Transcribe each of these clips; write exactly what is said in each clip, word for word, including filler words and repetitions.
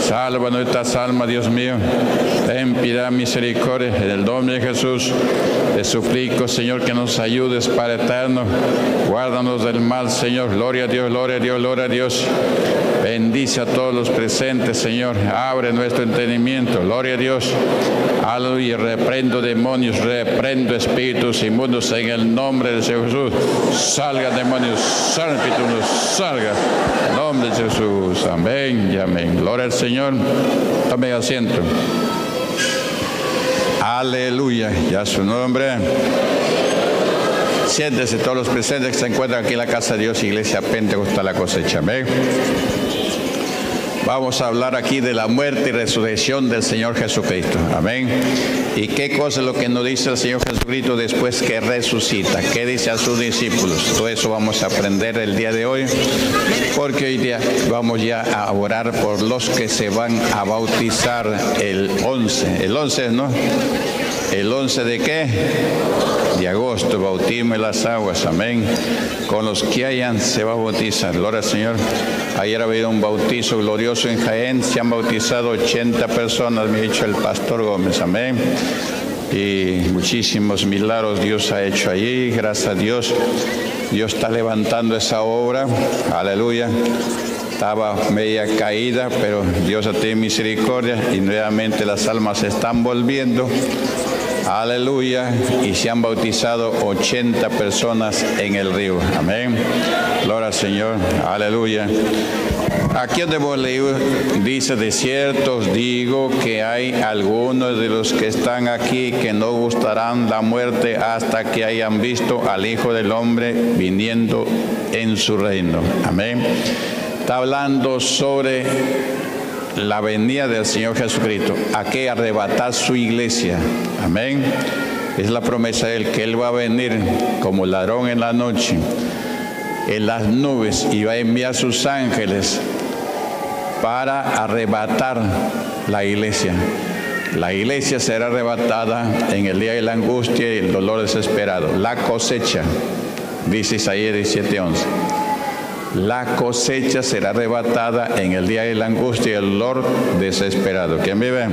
Salva nuestras almas, Dios mío. Ten piedad, misericordia. En el nombre de Jesús, te suplico, Señor, que nos ayudes, Padre eterno. Guárdanos del mal, Señor. Gloria a Dios, gloria a Dios, gloria a Dios. Bendice a todos los presentes, Señor. Abre nuestro entendimiento. Gloria a Dios. Aleluya. Reprendo demonios, reprendo espíritus inmundos en el nombre de Jesús. Salga demonios, salga espíritu inmundo, salga. En el nombre de Jesús. Amén y amén. Gloria al Señor. Tome asiento. Aleluya. Y a su nombre. Siéntese todos los presentes que se encuentran aquí en la casa de Dios, Iglesia Pentecostal La Cosecha. Amén. Vamos a hablar aquí de la muerte y resurrección del Señor Jesucristo. Amén. ¿Y qué cosa es lo que nos dice el Señor Jesucristo después que resucita? ¿Qué dice a sus discípulos? Todo eso vamos a aprender el día de hoy, porque hoy día vamos ya a orar por los que se van a bautizar el once. El once, ¿no? ¿El once de qué? De agosto, bautismo en las aguas, amén. Con los que hayan se va a bautizar. Gloria al Señor. Ayer ha habido un bautizo glorioso en Jaén, se han bautizado ochenta personas, me ha dicho el pastor Gómez, amén. Y muchísimos milagros Dios ha hecho allí, gracias a Dios. Dios está levantando esa obra, aleluya. Estaba media caída, pero Dios ha tenido misericordia y nuevamente las almas se están volviendo. Aleluya, y se han bautizado ochenta personas en el río. Amén. Gloria al Señor. Aleluya. Aquí donde hemos leído, dice, de cierto os digo que hay algunos de los que están aquí que no gustarán la muerte hasta que hayan visto al Hijo del Hombre viniendo en su reino. Amén. Está hablando sobre la venida del Señor Jesucristo, a que arrebatar su iglesia. Amén. Es la promesa de Él, que Él va a venir como ladrón en la noche, en las nubes, y va a enviar sus ángeles para arrebatar la iglesia. La iglesia será arrebatada en el día de la angustia y el dolor desesperado. La cosecha, dice Isaías diecisiete once. La cosecha será arrebatada en el día de la angustia y el dolor desesperado. ¿Quién vive?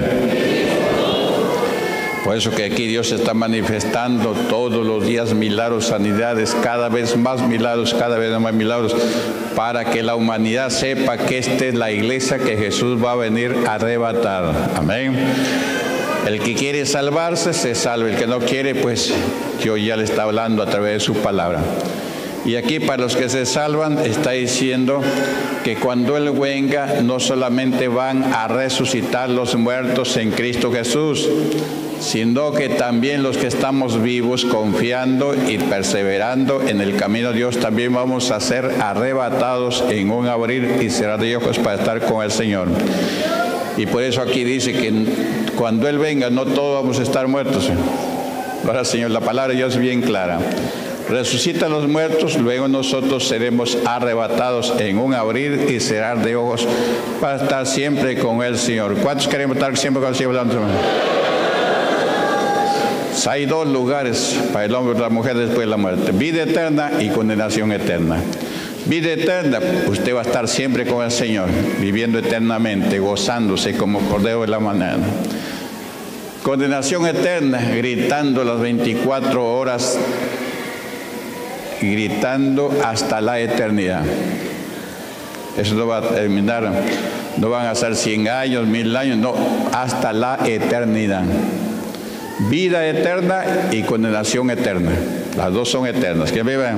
Por eso que aquí Dios está manifestando todos los días milagros, sanidades, cada vez más milagros, cada vez más milagros, para que la humanidad sepa que esta es la iglesia que Jesús va a venir a arrebatar. Amén. El que quiere salvarse, se salve. El que no quiere, pues Dios ya le está hablando a través de su palabra. Y aquí para los que se salvan está diciendo que cuando Él venga no solamente van a resucitar los muertos en Cristo Jesús, sino que también los que estamos vivos confiando y perseverando en el camino de Dios también vamos a ser arrebatados en un abrir y cerrar de ojos para estar con el Señor. Y por eso aquí dice que cuando Él venga no todos vamos a estar muertos. Ahora, Señor, la palabra de Dios es bien clara. Resucitan los muertos, luego nosotros seremos arrebatados en un abrir y cerrar de ojos para estar siempre con el Señor. ¿Cuántos queremos estar siempre con el Señor? Hay dos lugares para el hombre y la mujer después de la muerte: vida eterna y condenación eterna. Vida eterna, usted va a estar siempre con el Señor, viviendo eternamente, gozándose como cordero de la mañana. Condenación eterna, gritando las veinticuatro horas, gritando hasta la eternidad. Eso no va a terminar, no van a ser cien años, mil años, no, hasta la eternidad. Vida eterna y condenación eterna, las dos son eternas. ¿Quién vive?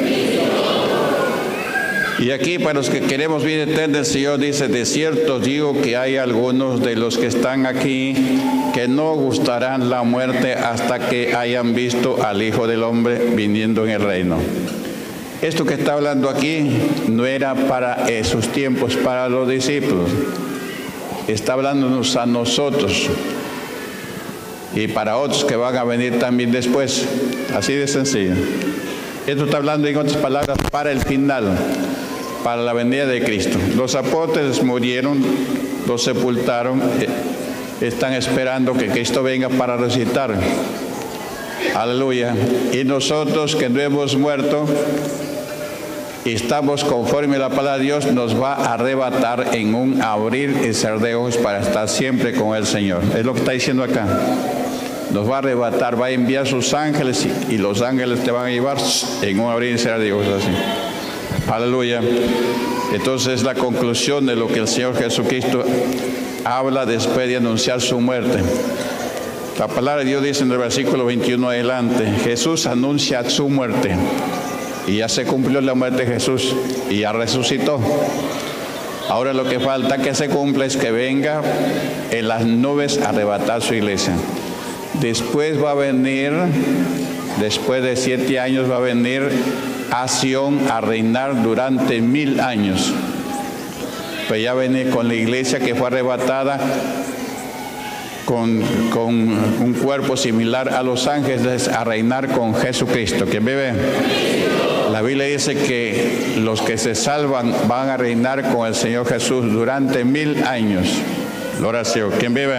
Y aquí para los que queremos vida eterna, el Señor dice: de cierto digo que hay algunos de los que están aquí que no gustarán la muerte hasta que hayan visto al Hijo del Hombre viniendo en el reino. Esto que está hablando aquí no era para esos tiempos, para los discípulos. Está hablándonos a nosotros y para otros que van a venir también después. Así de sencillo. Esto está hablando, en otras palabras, para el final, para la venida de Cristo. Los apóstoles murieron, los sepultaron, están esperando que Cristo venga para resucitar. Aleluya. Y nosotros que no hemos muerto, y estamos conforme a la palabra de Dios, nos va a arrebatar en un abrir y cerrar de ojos para estar siempre con el Señor. Es lo que está diciendo acá. Nos va a arrebatar, va a enviar sus ángeles y, y los ángeles te van a llevar en un abrir y cerrar de ojos así. Aleluya. Entonces la conclusión de lo que el Señor Jesucristo habla después de anunciar su muerte. La palabra de Dios dice en el versículo veintiuno adelante, Jesús anuncia su muerte. Y ya se cumplió la muerte de Jesús y ya resucitó. Ahora lo que falta que se cumpla es que venga en las nubes a arrebatar su iglesia. Después va a venir, después de siete años va a venir a Sion a reinar durante mil años. Pues ya viene con la iglesia que fue arrebatada con, con un cuerpo similar a los ángeles a reinar con Jesucristo. ¿Quién vive? La Biblia dice que los que se salvan van a reinar con el Señor Jesús durante mil años. Gloria al Señor. ¿Quién vive?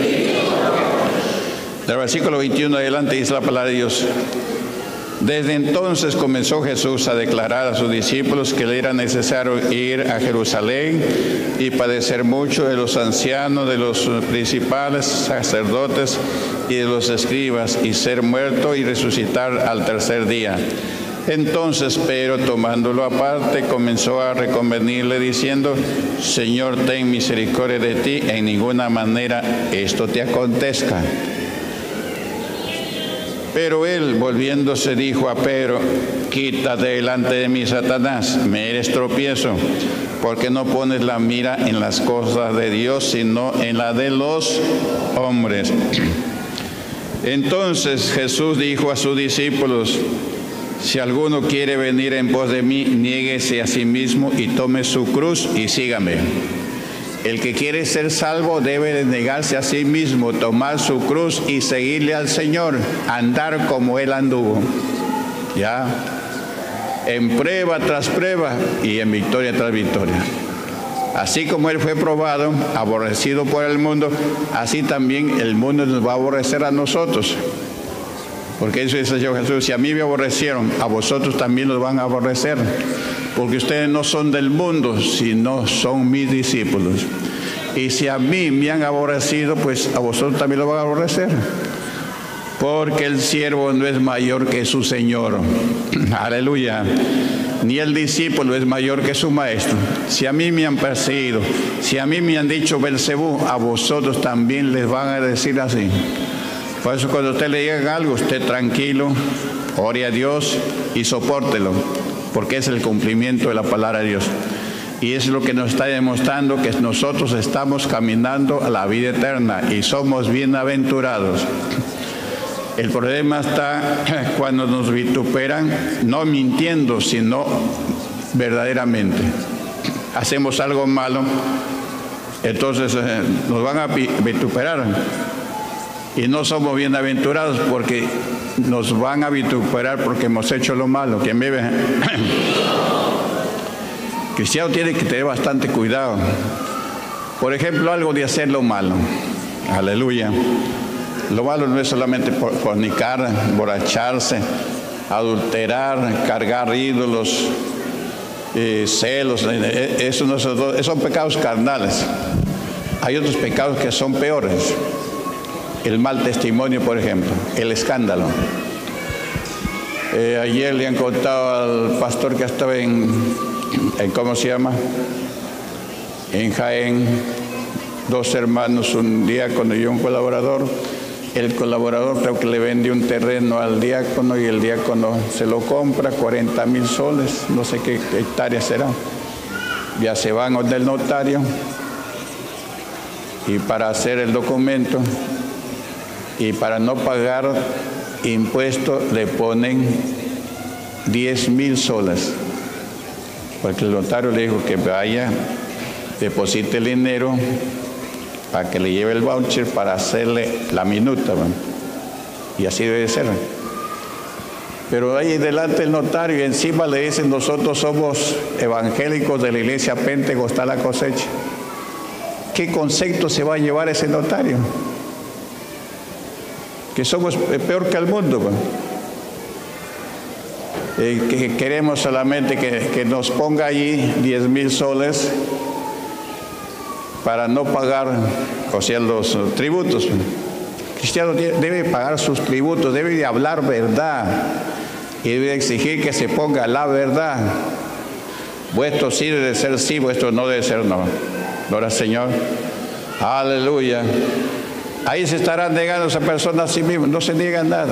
Del versículo veintiuno adelante dice la palabra de Dios. Desde entonces comenzó Jesús a declarar a sus discípulos que le era necesario ir a Jerusalén y padecer mucho de los ancianos, de los principales sacerdotes y de los escribas, y ser muerto y resucitar al tercer día. Entonces Pedro, tomándolo aparte, comenzó a reconvenirle diciendo, Señor, ten misericordia de ti, en ninguna manera esto te acontezca. Pero él, volviéndose, dijo a Pedro, quítate delante de mí, Satanás, me eres tropiezo, porque no pones la mira en las cosas de Dios, sino en la de los hombres. Entonces Jesús dijo a sus discípulos, si alguno quiere venir en pos de mí, niéguese a sí mismo y tome su cruz y sígame. El que quiere ser salvo debe de negarse a sí mismo, tomar su cruz y seguirle al Señor, andar como Él anduvo. Ya, en prueba tras prueba y en victoria tras victoria. Así como Él fue probado, aborrecido por el mundo, así también el mundo nos va a aborrecer a nosotros. Porque eso dice el Señor Jesús, si a mí me aborrecieron, a vosotros también los van a aborrecer. Porque ustedes no son del mundo, sino son mis discípulos. Y si a mí me han aborrecido, pues a vosotros también lo van a aborrecer. Porque el siervo no es mayor que su Señor. Aleluya. Ni el discípulo es mayor que su maestro. Si a mí me han perseguido, si a mí me han dicho Belcebú, a vosotros también les van a decir así. Por eso cuando usted le digan algo, usted tranquilo, ore a Dios y sopórtelo, porque es el cumplimiento de la palabra de Dios. Y es lo que nos está demostrando que nosotros estamos caminando a la vida eterna y somos bienaventurados. El problema está cuando nos vituperan, no mintiendo, sino verdaderamente. Hacemos algo malo, entonces eh, nos van a vituperar. Y no somos bienaventurados porque nos van a vituperar porque hemos hecho lo malo. ¿Quién vive? Cristiano tiene que tener bastante cuidado. Por ejemplo, algo de hacer lo malo. Aleluya. Lo malo no es solamente fornicar, emborracharse, adulterar, cargar ídolos, eh, celos. Eso no son, esos son pecados carnales. Hay otros pecados que son peores. El mal testimonio, por ejemplo, el escándalo. Eh, ayer le han contado al pastor que estaba en, en, ¿cómo se llama? En Jaén, dos hermanos, un diácono y un colaborador. El colaborador creo que le vende un terreno al diácono y el diácono se lo compra, cuarenta mil soles, no sé qué hectáreas será. Ya se van del notario y para hacer el documento y para no pagar impuestos le ponen diez mil soles, porque el notario le dijo que vaya, deposite el dinero para que le lleve el voucher para hacerle la minuta, ¿no? Y así debe ser. Pero ahí delante el notario y encima le dicen, nosotros somos evangélicos de la iglesia Pentecostal La Cosecha. ¿Qué concepto se va a llevar ese notario? Que somos peor que el mundo, ¿no? eh, que queremos solamente que, que nos ponga allí diez mil soles para no pagar, o sea, los uh, tributos. El cristiano debe pagar sus tributos, debe de hablar verdad y debe exigir que se ponga la verdad. Vuestro sí debe ser sí, vuestro no debe ser no. Gloria al Señor. Aleluya. Ahí se estarán negando a esa persona a sí mismo. No se niega nada.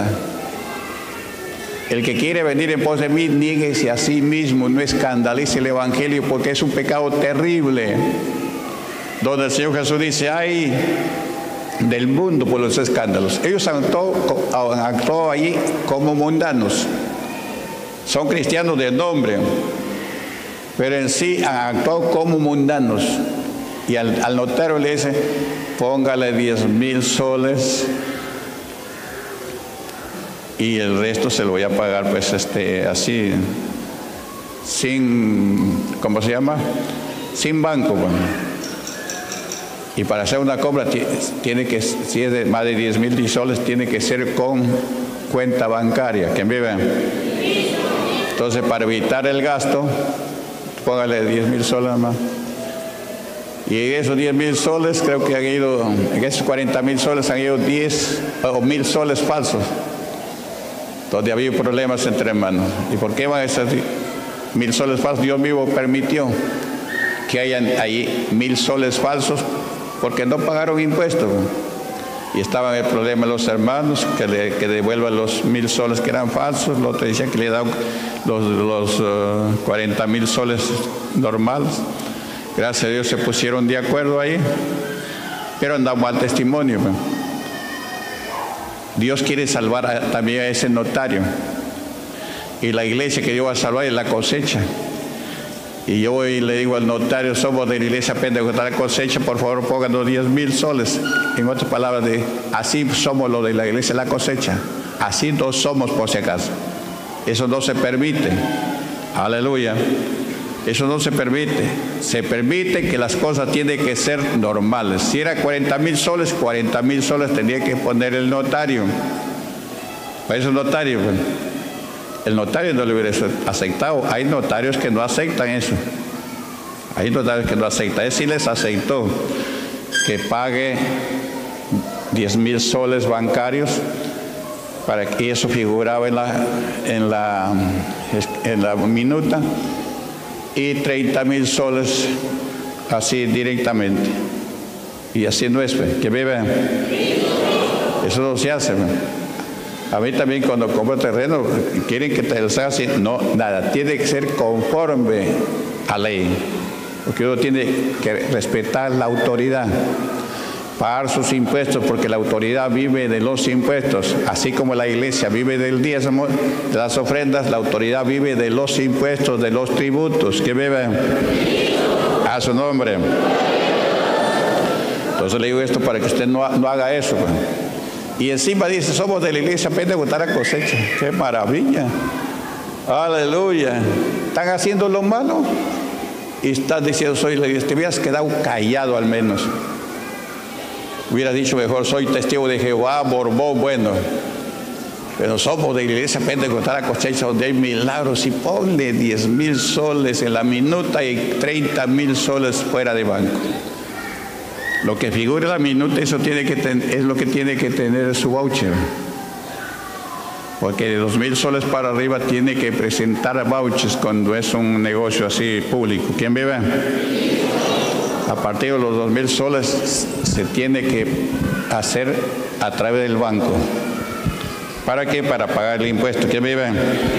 El que quiere venir en pos de mí, niéguese a sí mismo, no escandalice el evangelio, porque es un pecado terrible. Donde el Señor Jesús dice, ay del mundo por los escándalos. Ellos han actuado allí como mundanos. Son cristianos de nombre, pero en sí han actuado como mundanos. Y al, al notario le dice, póngale diez mil soles y el resto se lo voy a pagar pues este así, sin, ¿cómo se llama? Sin banco. Bueno. Y para hacer una compra tiene que, si es de más de diez mil soles, tiene que ser con cuenta bancaria. ¿Quién vive? Entonces, para evitar el gasto, póngale diez mil soles nada más. Y esos diez mil soles, creo que han ido, en esos cuarenta mil soles han ido diez o mil soles falsos, donde había problemas entre hermanos. ¿Y por qué van esos mil soles falsos? Dios mismo permitió que hayan ahí mil soles falsos, porque no pagaron impuestos. Y estaban el problema de los hermanos, que, le, que devuelvan los mil soles que eran falsos. Los otros decían que le daban los, los uh, cuarenta mil soles normales. Gracias a Dios se pusieron de acuerdo ahí, pero han dado mal testimonio. Dios quiere salvar a, también a ese notario. Y la iglesia que Dios va a salvar es la cosecha. Y yo hoy le digo al notario, somos de la iglesia Pentecostal Cosecha, por favor pónganos diez mil soles. En otras palabras, de, así somos los de la iglesia La Cosecha. Así no somos por si acaso. Eso no se permite. Aleluya. Eso no se permite. Se permite que las cosas tienen que ser normales. Si era cuarenta mil soles, cuarenta mil soles tendría que poner el notario. Para eso notario, bueno. El notario no lo hubiera aceptado. Hay notarios que no aceptan eso. Hay notarios que no aceptan. Él sí les aceptó que pague diez mil soles bancarios, para que eso figuraba en la, en la, en la minuta, y treinta mil soles así directamente. Y así no es, que vive. Eso no se hace. A mí también cuando compro terreno, quieren que te lo haga así. No, nada, tiene que ser conforme a ley. Porque uno tiene que respetar la autoridad, pagar sus impuestos, porque la autoridad vive de los impuestos. Así como la iglesia vive del diezmo, de las ofrendas, la autoridad vive de los impuestos, de los tributos. ¿Qué vive? A su nombre. Entonces le digo esto para que usted no, no haga eso. Pues. Y encima dice, somos de la iglesia Pentecostal Cosecha. ¡Qué maravilla! ¡Aleluya! ¿Están haciendo lo malo? Y están diciendo, soy la iglesia. Te hubieras quedado callado al menos. Hubiera dicho mejor, soy testigo de Jehová, Borbón, bueno. Pero somos de la iglesia Pentecostal Cosecha, donde hay milagros. Y ponle diez mil soles en la minuta y treinta mil soles fuera de banco. Lo que figura la minuta, eso tiene que ten, es lo que tiene que tener su voucher. Porque de dos mil soles para arriba tiene que presentar vouchers cuando es un negocio así público. ¿Quién vive? A partir de los dos mil soles se tiene que hacer a través del banco. ¿Para qué? Para pagar el impuesto. ¿Quién vive?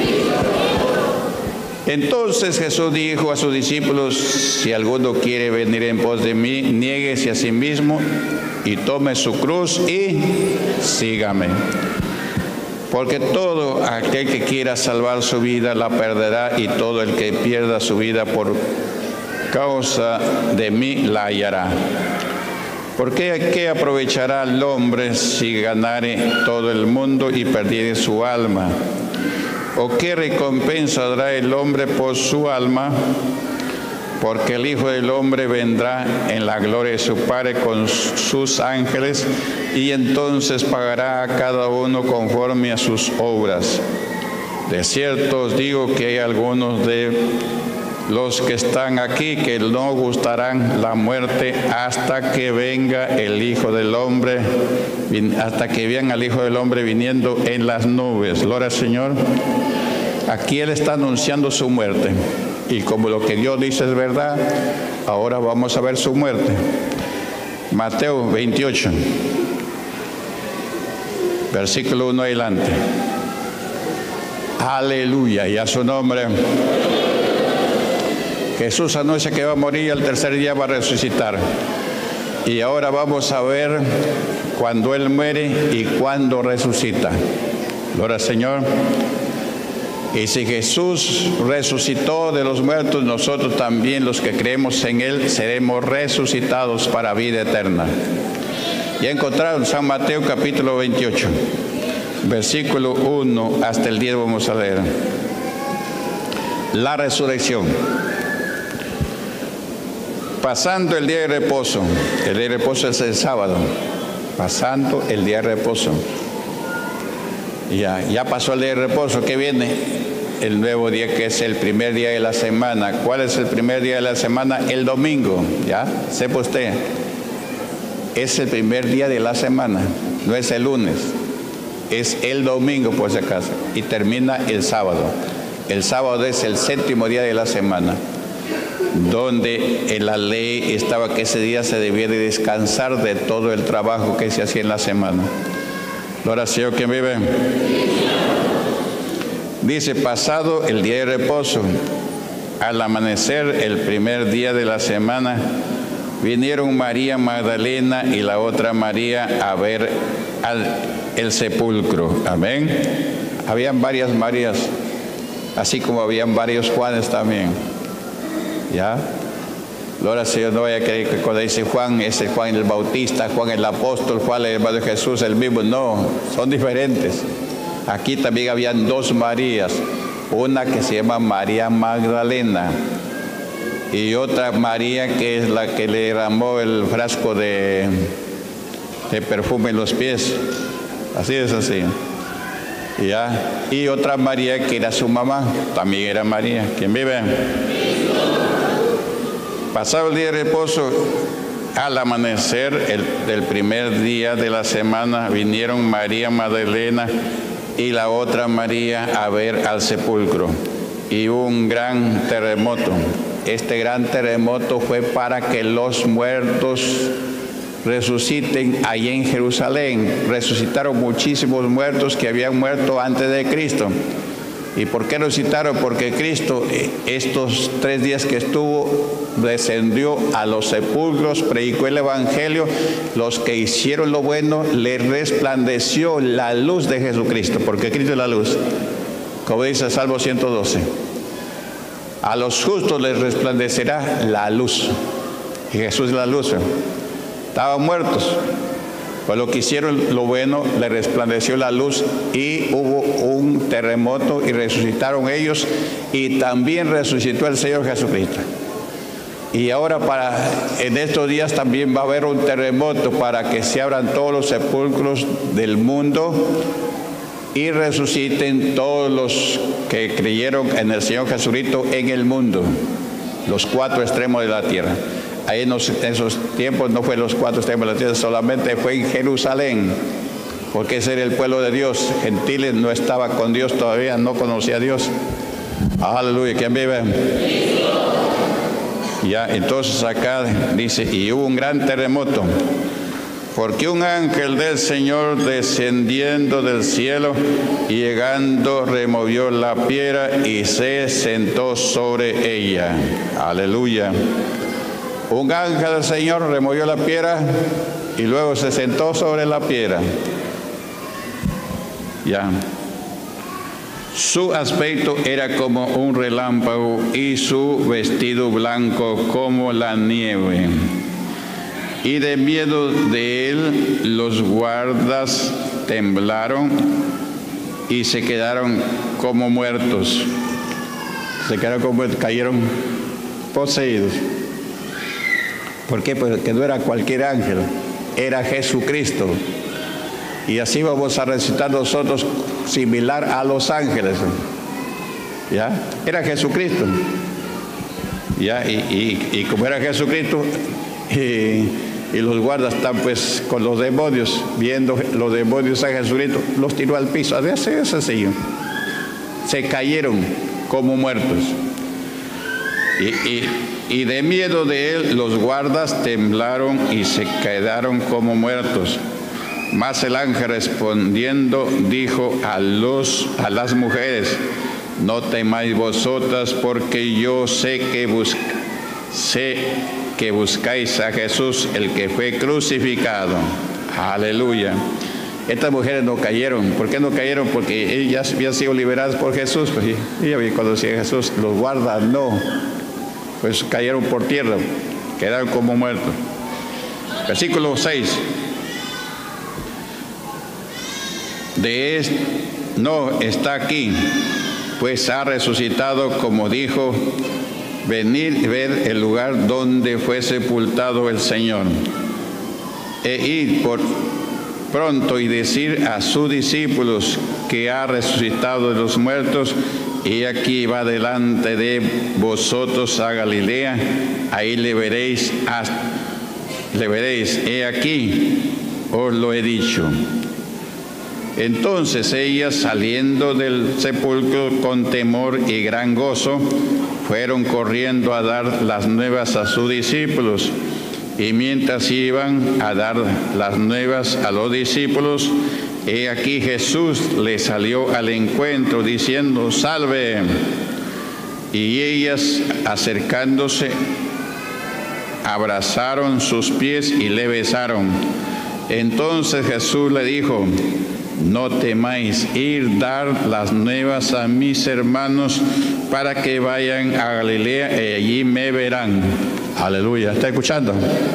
Entonces Jesús dijo a sus discípulos, si alguno quiere venir en pos de mí, niéguese a sí mismo y tome su cruz y sígame. Porque todo aquel que quiera salvar su vida la perderá, y todo el que pierda su vida por causa de mí la hallará. Porque ¿qué aprovechará el hombre si ganare todo el mundo y perdiere su alma? ¿O qué recompensa dará el hombre por su alma? Porque el Hijo del Hombre vendrá en la gloria de su Padre con sus ángeles, y entonces pagará a cada uno conforme a sus obras. De cierto os digo que hay algunos de los que están aquí que no gustarán la muerte hasta que venga el Hijo del Hombre, hasta que vean al Hijo del Hombre viniendo en las nubes. Gloria al Señor. Aquí Él está anunciando su muerte. Y como lo que Dios dice es verdad, ahora vamos a ver su muerte. Mateo veintiocho, versículo uno adelante. Aleluya, y a su nombre. Jesús anuncia que va a morir y al tercer día va a resucitar. Y ahora vamos a ver cuando Él muere y cuando resucita. Gloria al Señor. Y si Jesús resucitó de los muertos, nosotros también, los que creemos en Él, seremos resucitados para vida eterna. Ya encontraron San Mateo capítulo veintiocho, versículo uno hasta el diez vamos a leer. La resurrección. Pasando el día de reposo, el día de reposo es el sábado, pasando el día de reposo. Ya, ya pasó el día de reposo, ¿qué viene? El nuevo día, que es el primer día de la semana. ¿Cuál es el primer día de la semana? El domingo, ¿ya? Sepa usted, es el primer día de la semana, no es el lunes, es el domingo por si acaso, y termina el sábado. El sábado es el séptimo día de la semana, donde en la ley estaba que ese día se debía de descansar de todo el trabajo que se hacía en la semana. Gloria al Señor, ¿quién vive? Dice, pasado el día de reposo, al amanecer el primer día de la semana, vinieron María Magdalena y la otra María a ver al, el sepulcro. Amén. Habían varias Marías, así como habían varios Juanes también. ¿Ya? Gloria al Señor, no vaya a creer que cuando dice Juan, es el Juan el Bautista, Juan el Apóstol, Juan el hermano de Jesús, el mismo. No, son diferentes. Aquí también habían dos Marías, una que se llama María Magdalena y otra María que es la que le derramó el frasco de, de perfume en los pies. Así es así. ¿Ya? Y otra María que era su mamá, también era María. ¿Quién vive? Pasado el día de reposo, al amanecer el, del primer día de la semana, vinieron María Magdalena y la otra María a ver al sepulcro. Y hubo un gran terremoto. Este gran terremoto fue para que los muertos resuciten allí en Jerusalén. Resucitaron muchísimos muertos que habían muerto antes de Cristo. ¿Y por qué resucitaron? Porque Cristo, estos tres días que estuvo, descendió a los sepulcros, predicó el Evangelio. Los que hicieron lo bueno, les resplandeció la luz de Jesucristo, porque Cristo es la luz. Como dice el Salmo ciento doce. A los justos les resplandecerá la luz. Y Jesús es la luz. Estaban muertos. Pues lo que hicieron lo bueno, le resplandeció la luz y hubo un terremoto y resucitaron ellos, y también resucitó el Señor Jesucristo. Y ahora para en estos días también va a haber un terremoto para que se abran todos los sepulcros del mundo y resuciten todos los que creyeron en el Señor Jesucristo en el mundo, los cuatro extremos de la tierra. Ahí en, los, en esos tiempos no fue los cuatro extremos de la tierra, solamente fue en Jerusalén, porque ese era el pueblo de Dios. Gentiles no estaba con Dios todavía, no conocía a Dios. Aleluya, ¿quién vive? Ya, entonces acá dice, y hubo un gran terremoto, porque un ángel del Señor descendiendo del cielo y llegando removió la piedra y se sentó sobre ella. Aleluya. Un ángel del Señor removió la piedra y luego se sentó sobre la piedra. Ya. Su aspecto era como un relámpago y su vestido blanco como la nieve. Y de miedo de él los guardas temblaron y se quedaron como muertos. Se quedaron como muertos, cayeron poseídos. ¿Por qué? Porque no era cualquier ángel, era Jesucristo. Y así vamos a recitar nosotros similar a los ángeles. ¿Ya? Era Jesucristo. ¿Ya? Y, y, y como era Jesucristo, y, y los guardas están pues con los demonios, viendo los demonios a Jesucristo, los tiró al piso. Así es sencillo. Se cayeron como muertos. Y, y, y de miedo de él, los guardas temblaron y se quedaron como muertos. Mas el ángel respondiendo dijo a, los, a las mujeres: no temáis vosotras, porque yo sé que, bus sé que buscáis a Jesús, el que fue crucificado. Aleluya. Estas mujeres no cayeron. ¿Por qué no cayeron? Porque ellas habían sido liberadas por Jesús. Pues ella había conocido a Jesús. Los guardas no. Pues cayeron por tierra. Quedaron como muertos. Versículo seis. De este, no está aquí, pues ha resucitado, como dijo. Venid y ver el lugar donde fue sepultado el Señor. E ir por pronto y decir a sus discípulos que ha resucitado de los muertos, y aquí va delante de vosotros a Galilea, ahí le veréis, le veréis, he aquí, os lo he dicho. Entonces ellas, saliendo del sepulcro con temor y gran gozo, fueron corriendo a dar las nuevas a sus discípulos. Y mientras iban a dar las nuevas a los discípulos, he aquí Jesús les salió al encuentro diciendo: salve. Y ellas, acercándose, abrazaron sus pies y le besaron. Entonces Jesús le dijo: no temáis, ir dar las nuevas a mis hermanos para que vayan a Galilea y allí me verán. Aleluya. ¿Está escuchando?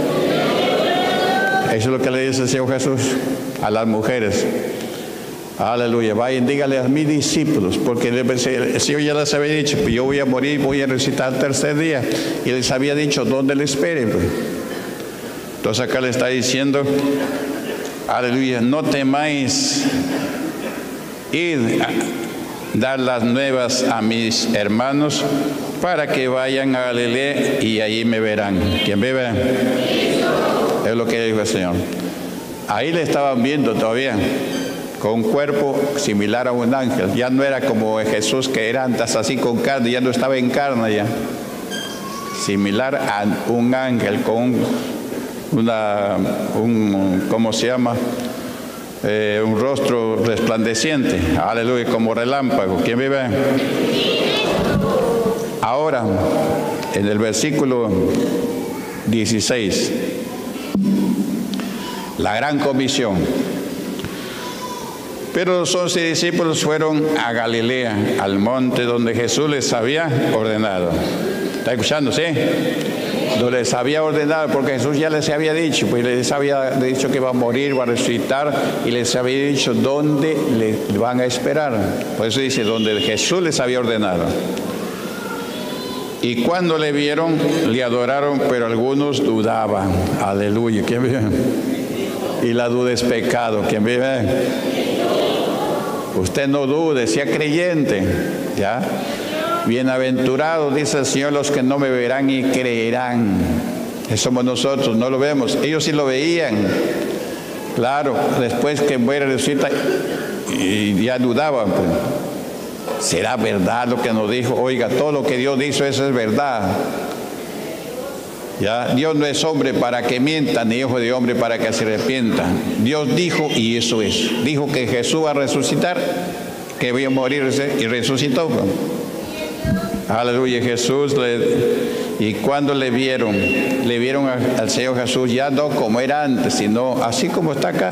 Eso es lo que le dice el Señor Jesús a las mujeres. Aleluya. Vayan, dígale a mis discípulos, porque el Señor ya les había dicho: pues yo voy a morir, voy a resucitar el tercer día. Y les había dicho dónde le esperen. Pues. Entonces acá le está diciendo: aleluya, no temáis, id a dar las nuevas a mis hermanos para que vayan a Galilea y allí me verán. ¿Quién vive? Es lo que dijo el Señor. Ahí le estaban viendo todavía, con un cuerpo similar a un ángel. Ya no era como Jesús, que era antes así con carne, ya no estaba en carne ya. Similar a un ángel con una, un, ¿cómo se llama? Eh, un rostro resplandeciente. Aleluya, como relámpago. ¿Quién vive? Ahora, en el versículo dieciséis, la gran comisión. Pero los once discípulos fueron a Galilea, al monte donde Jesús les había ordenado. ¿Está escuchando? ¿Sí? No les había ordenado, porque Jesús ya les había dicho, pues les había dicho que va a morir, va a resucitar, y les había dicho dónde le van a esperar. Por eso dice, donde Jesús les había ordenado. Y cuando le vieron, le adoraron, pero algunos dudaban. Aleluya. ¿Quién vive? Y la duda es pecado. ¿Quién vive? Usted no dude, sea creyente. ¿Ya? Bienaventurados, dice el Señor, los que no me verán y creerán. Eso somos nosotros, no lo vemos. Ellos sí lo veían. Claro, después que muere, resucita, y ya dudaban. Pues. ¿Será verdad lo que nos dijo? Oiga, todo lo que Dios dijo, eso es verdad. ¿Ya? Dios no es hombre para que mienta, ni hijo de hombre para que se arrepienta. Dios dijo y eso es. Dijo que Jesús va a resucitar, que iba a morir y resucitó. Aleluya. Jesús, le, y cuando le vieron, le vieron a, al Señor Jesús ya no como era antes, sino así como está acá,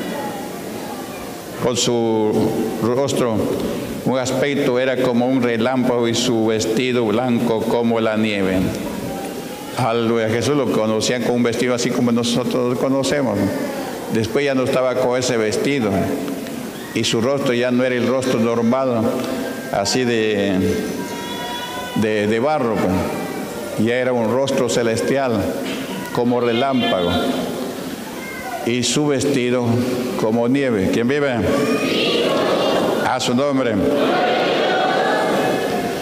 con su rostro, un aspecto era como un relámpago y su vestido blanco como la nieve. Aleluya. Jesús lo conocían con un vestido así como nosotros lo conocemos. Después ya no estaba con ese vestido y su rostro ya no era el rostro normal, así de, de, de barro, pues. Ya era un rostro celestial como relámpago y su vestido como nieve. ¿Quién vive? A su nombre.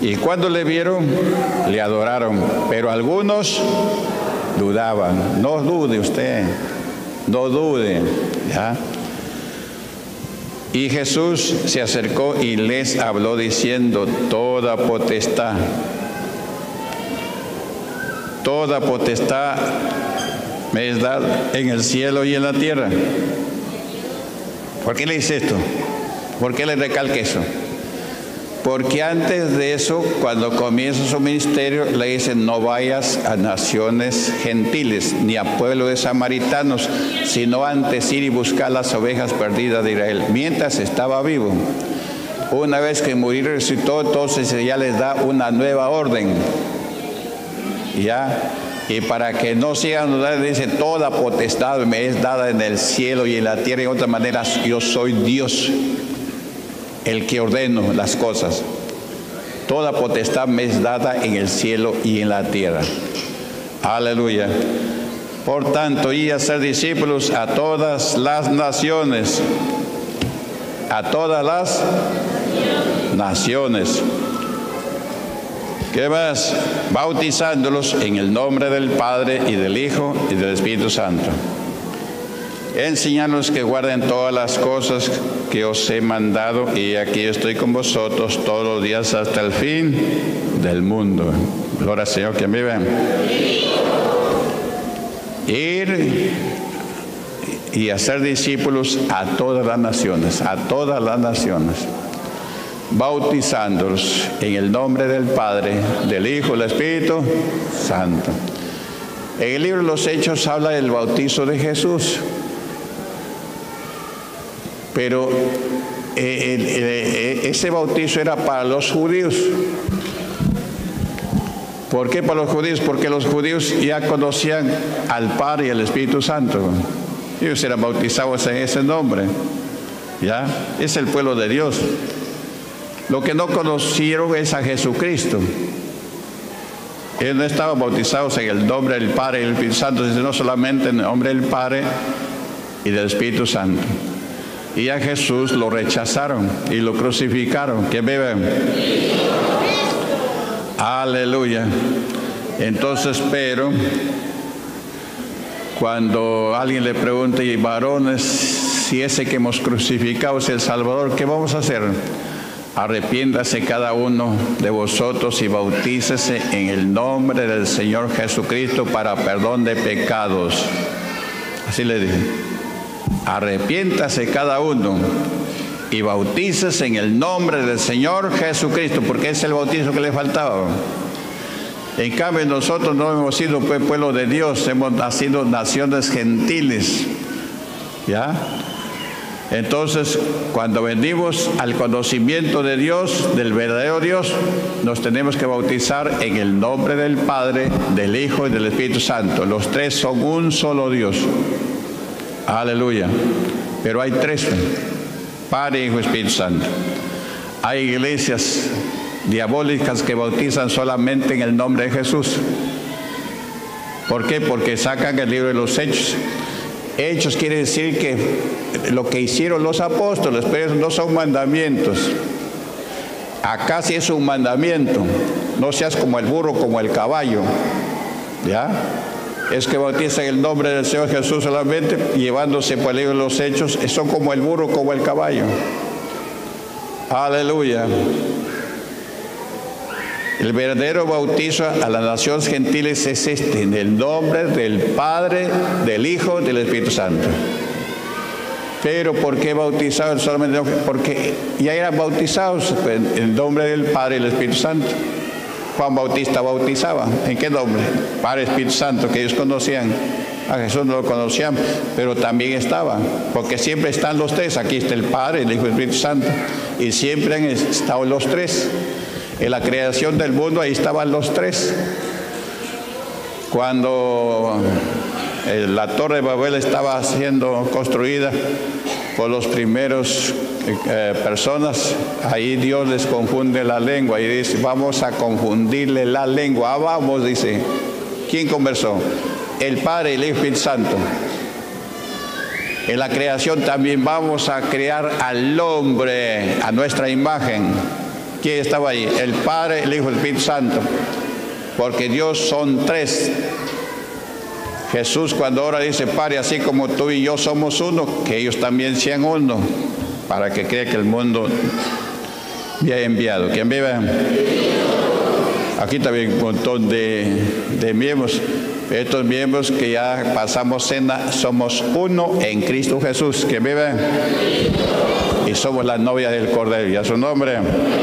Y cuando le vieron, le adoraron, pero algunos dudaban. No dude usted, no dude, ¿ya? Y Jesús se acercó y les habló diciendo: toda potestad, toda potestad me es dada en el cielo y en la tierra. ¿Por qué le dice esto? ¿Por qué le recalca eso? Porque antes de eso, cuando comienza su ministerio, le dicen: no vayas a naciones gentiles, ni a pueblos de samaritanos, sino antes ir y buscar las ovejas perdidas de Israel, mientras estaba vivo. Una vez que murió y resucitó, entonces ya les da una nueva orden. ¿Ya? Y para que no sigan dudando, dice: toda potestad me es dada en el cielo y en la tierra. En otras maneras, yo soy Dios, el que ordeno las cosas. Toda potestad me es dada en el cielo y en la tierra. Aleluya. Por tanto, y a ser discípulos a todas las naciones. A todas las naciones. ¿Qué más? Bautizándolos en el nombre del Padre y del Hijo y del Espíritu Santo. Enseñándoles que guarden todas las cosas que os he mandado, y aquí estoy con vosotros todos los días hasta el fin del mundo. Gloria al Señor, que me ven. Ir y hacer discípulos a todas las naciones, a todas las naciones, bautizándolos en el nombre del Padre, del Hijo y del Espíritu Santo. En el libro de los Hechos habla del bautizo de Jesús. Pero eh, eh, eh, ese bautizo era para los judíos. ¿Por qué para los judíos? Porque los judíos ya conocían al Padre y al Espíritu Santo. Ellos eran bautizados en ese nombre. ¿Ya? Es el pueblo de Dios. Lo que no conocieron es a Jesucristo. Ellos no estaban bautizados en el nombre del Padre y del Espíritu Santo, sino solamente en el nombre del Padre y del Espíritu Santo. Y a Jesús lo rechazaron y lo crucificaron. ¿Qué beben? Aleluya. Entonces, pero cuando alguien le pregunte: y varones, si ese que hemos crucificado es el Salvador, ¿qué vamos a hacer? Arrepiéntase cada uno de vosotros y bautícese en el nombre del Señor Jesucristo para perdón de pecados. Así le dije. Arrepiéntase cada uno y bautícese en el nombre del Señor Jesucristo, porque es el bautizo que le faltaba. En cambio, nosotros no hemos sido pues, pueblo de Dios, hemos nacido naciones gentiles. ¿Ya? Entonces, cuando venimos al conocimiento de Dios, del verdadero Dios, nos tenemos que bautizar en el nombre del Padre, del Hijo y del Espíritu Santo. Los tres son un solo Dios. Aleluya. Pero hay tres: Padre, Hijo y Espíritu Santo. Hay iglesias diabólicas que bautizan solamente en el nombre de Jesús. ¿Por qué? Porque sacan el libro de los Hechos. Hechos quiere decir que lo que hicieron los apóstoles, pero eso no son mandamientos. Acá sí es un mandamiento: no seas como el burro, como el caballo. ¿Ya? Es que bautizan el nombre del Señor Jesús solamente, llevándose por el libro de los Hechos. Son como el burro, como el caballo. Aleluya. El verdadero bautizo a las naciones gentiles es este: en el nombre del Padre, del Hijo y del Espíritu Santo. Pero ¿por qué bautizados solamente? Porque ya eran bautizados en el nombre del Padre y del Espíritu Santo. Juan Bautista bautizaba. ¿En qué nombre? Padre, Espíritu Santo, que ellos conocían. A Jesús no lo conocían, pero también estaba. Porque siempre están los tres. Aquí está el Padre, el Hijo y el Espíritu Santo. Y siempre han estado los tres. En la creación del mundo ahí estaban los tres. Cuando la Torre de Babel estaba siendo construida por los primeros eh, personas, ahí Dios les confunde la lengua y dice: vamos a confundirle la lengua. Ah, vamos, dice. ¿Quién conversó? El Padre y el Espíritu Santo. En la creación también vamos a crear al hombre a nuestra imagen. ¿Quién estaba ahí? El Padre, el Hijo y el Espíritu Santo. Porque Dios son tres. Jesús cuando ahora dice, Padre, así como tú y yo somos uno, que ellos también sean uno, para que crea que el mundo me ha enviado. ¿Quién vive? Aquí también un montón de, de miembros. Estos miembros que ya pasamos cena, somos uno en Cristo Jesús. ¿Quién vive? Y somos la novia del Cordero. ¿Y a su nombre?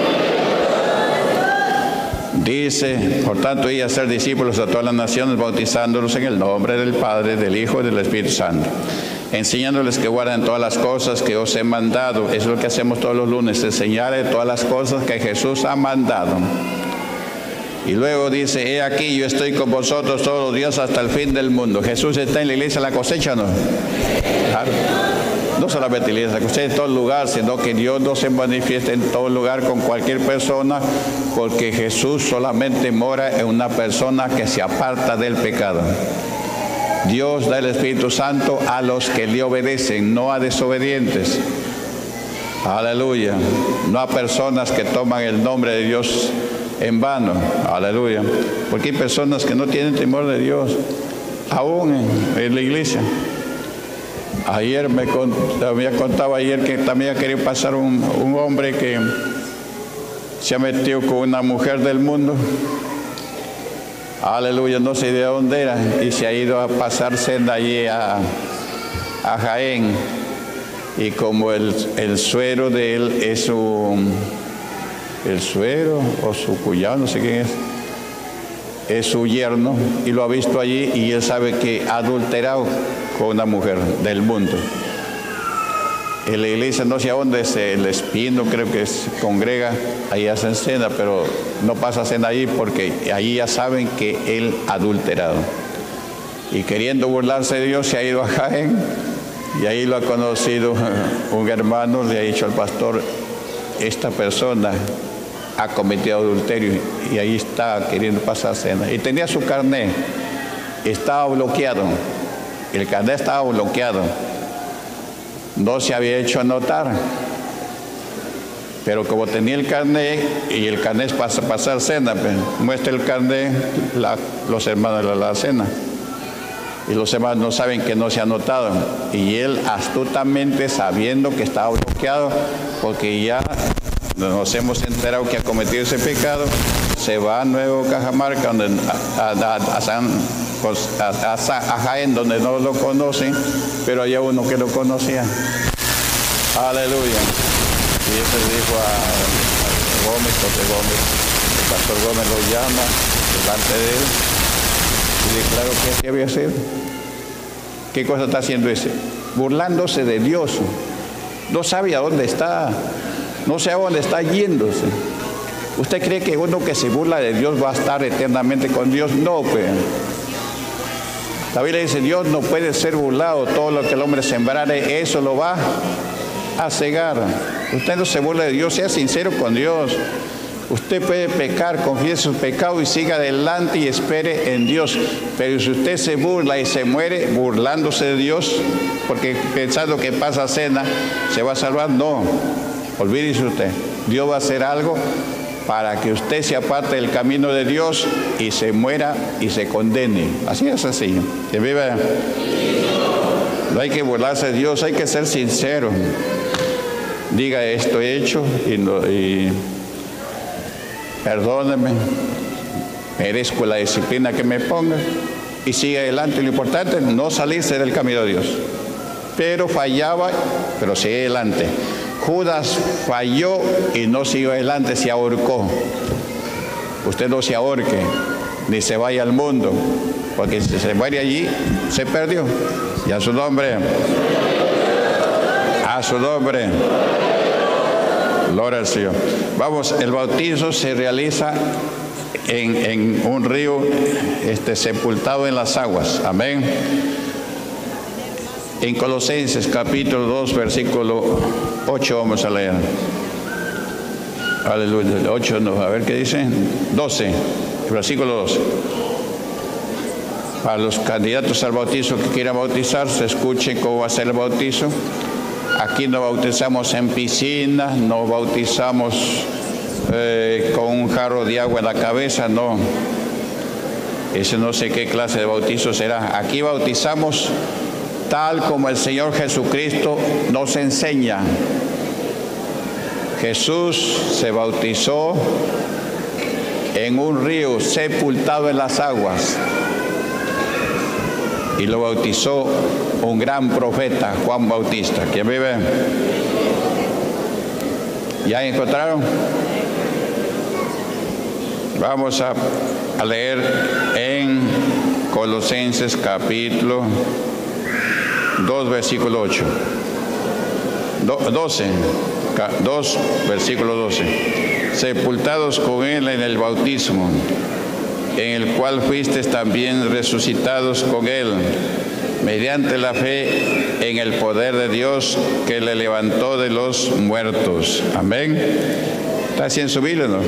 Dice, por tanto, y hacer discípulos a todas las naciones, bautizándolos en el nombre del Padre, del Hijo y del Espíritu Santo, enseñándoles que guarden todas las cosas que os he mandado. Eso es lo que hacemos todos los lunes, enseñarles todas las cosas que Jesús ha mandado. Y luego dice, he aquí, yo estoy con vosotros todos los días hasta el fin del mundo. Jesús está en la iglesia de la cosecha, ¿no? Claro. No solamente en la iglesia de la cosecha, en todo lugar, sino que Dios no se manifiesta en todo lugar con cualquier persona, porque Jesús solamente mora en una persona que se aparta del pecado. Dios da el Espíritu Santo a los que le obedecen, no a desobedientes. Aleluya. No a personas que toman el nombre de Dios en vano. Aleluya. Porque hay personas que no tienen temor de Dios, aún en, en la iglesia. Ayer me, me contaba ayer que también ha querido pasar un, un hombre que se ha metido con una mujer del mundo. Aleluya, no sé de dónde era, y se ha ido a pasar cena allí a, a Jaén. Y como el, el suero de él es su, el suero o su cuñado, no sé quién es, es su yerno, y lo ha visto allí, y él sabe que ha adulterado con una mujer del mundo. En la iglesia, no sé a dónde es el Espino, creo que se congrega, ahí hacen cena, pero no pasa cena ahí porque ahí ya saben que él ha adulterado. Y queriendo burlarse de Dios, se ha ido a Jaén, y ahí lo ha conocido un hermano, le ha dicho al pastor, esta persona ha cometido adulterio, y ahí está queriendo pasar cena. Y tenía su carnet, estaba bloqueado, el carnet estaba bloqueado. No se había hecho anotar, pero como tenía el carnet, y el carnet es para pasar cena, pues, muestra el carnet, la, los hermanos de la cena, y los hermanos no saben que no se ha anotado, y él astutamente, sabiendo que estaba bloqueado, porque ya nos hemos enterado que ha cometido ese pecado, se va a Nuevo Cajamarca, donde, a, a, a, San, a, a, a Jaén, donde no lo conocen, pero había uno que lo conocía. Aleluya. Y ese dijo a, a Gómez, José Gómez, el pastor Gómez lo llama delante de él y le declaró que así había sido. ¿Qué cosa está haciendo ese? Burlándose de Dios. No sabe a dónde está, no sabe a dónde está yéndose. ¿Usted cree que uno que se burla de Dios va a estar eternamente con Dios? No, pues. La Biblia dice, Dios no puede ser burlado, todo lo que el hombre sembrare, eso lo va a cegar. Usted no se burla de Dios, sea sincero con Dios. Usted puede pecar, confiese su pecado y siga adelante y espere en Dios. Pero si usted se burla y se muere burlándose de Dios, porque pensando que pasa cena, se va a salvar, no. Olvídese usted. Dios va a hacer algo para que usted se aparte del camino de Dios y se muera y se condene. Así es sencillo. Que viva. No hay que burlarse de Dios, hay que ser sincero. Diga, esto he hecho y, no, y perdóneme, merezco la disciplina que me ponga, y sigue adelante. Lo importante es no salirse del camino de Dios. Pero fallaba, pero sigue adelante. Judas falló y no siguió adelante, se ahorcó. Usted no se ahorque, ni se vaya al mundo, porque si se muere allí, se perdió. Y a su nombre, a su nombre, gloria al Señor. Vamos, el bautizo se realiza en, en un río este, sepultado en las aguas. Amén. En Colosenses capítulo dos, versículo ocho vamos a leer. Aleluya. ocho, no, a ver qué dice. doce, versículo doce. Para los candidatos al bautizo que quieran bautizarse, escuchen cómo va a ser el bautizo. Aquí no bautizamos en piscina, no bautizamos eh, con un jarro de agua en la cabeza, no. Ese no sé qué clase de bautizo será. Aquí bautizamos tal como el Señor Jesucristo nos enseña. Jesús se bautizó en un río sepultado en las aguas y lo bautizó un gran profeta, Juan Bautista. ¿Quién vive? ¿Ya encontraron? Vamos a, a leer en Colosenses capítulo dos, versículo ocho. Do, doce. dos, versículo doce. Sepultados con él en el bautismo, en el cual fuisteis también resucitados con él, mediante la fe en el poder de Dios que le levantó de los muertos. Amén. ¿Está así en su Biblia, no?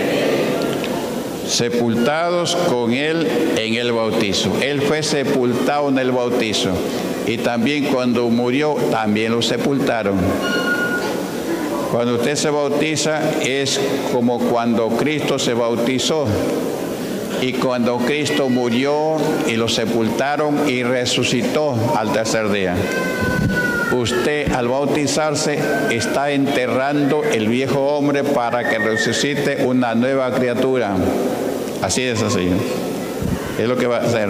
Sepultados con él en el bautizo. Él fue sepultado en el bautizo. Y también cuando murió, también lo sepultaron. Cuando usted se bautiza es como cuando Cristo se bautizó. Y cuando Cristo murió y lo sepultaron y resucitó al tercer día. Usted al bautizarse está enterrando el viejo hombre para que resucite una nueva criatura. Así es así. Es lo que va a hacer.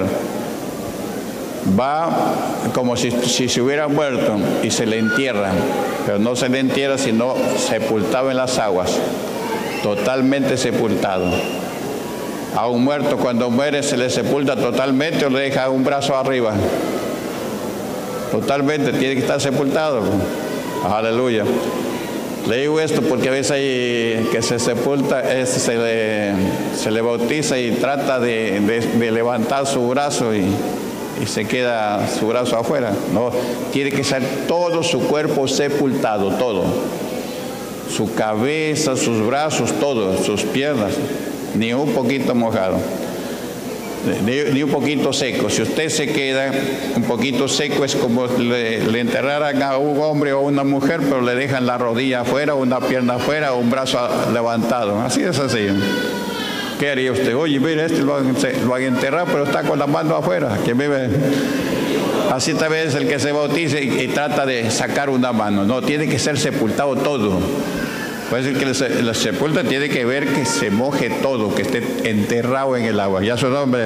Va como si, si se hubiera muerto y se le entierra. Pero no se le entierra sino sepultado en las aguas. Totalmente sepultado. A un muerto cuando muere se le sepulta totalmente o le deja un brazo arriba. Totalmente, tiene que estar sepultado. Aleluya. Le digo esto porque a veces hay que se sepulta, es, se, le, se le bautiza y trata de, de, de levantar su brazo y, y se queda su brazo afuera. No, tiene que ser todo su cuerpo sepultado, todo. Su cabeza, sus brazos, todo, sus piernas, ni un poquito mojado. Ni, ni un poquito seco. Si usted se queda un poquito seco es como le, le enterraran a un hombre o a una mujer, pero le dejan la rodilla afuera, una pierna afuera o un brazo levantado. Así es así. ¿Qué haría usted? Oye, mire, este lo han, lo han enterrado, pero está con la mano afuera. ¿Quién vive? Así tal vez el que se bautice y, y trata de sacar una mano. No, tiene que ser sepultado todo. Pues el que la sepulta tiene que ver que se moje todo, que esté enterrado en el agua. ¿Ya su nombre?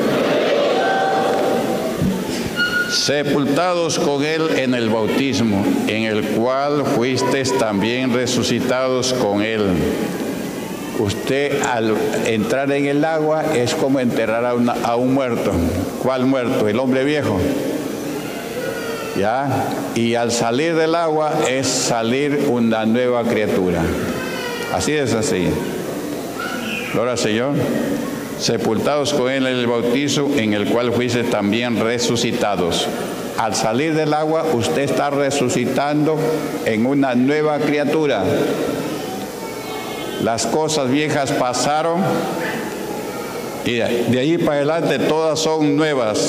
Sepultados con él en el bautismo, en el cual fuisteis también resucitados con él. Usted al entrar en el agua es como enterrar a, una, a un muerto. ¿Cuál muerto? El hombre viejo. ¿Ya? Y al salir del agua es salir una nueva criatura. Así es así. Gloria al Señor. Sepultados con él en el bautizo, en el cual fuiste también resucitados. Al salir del agua, usted está resucitando en una nueva criatura. Las cosas viejas pasaron y de ahí para adelante todas son nuevas.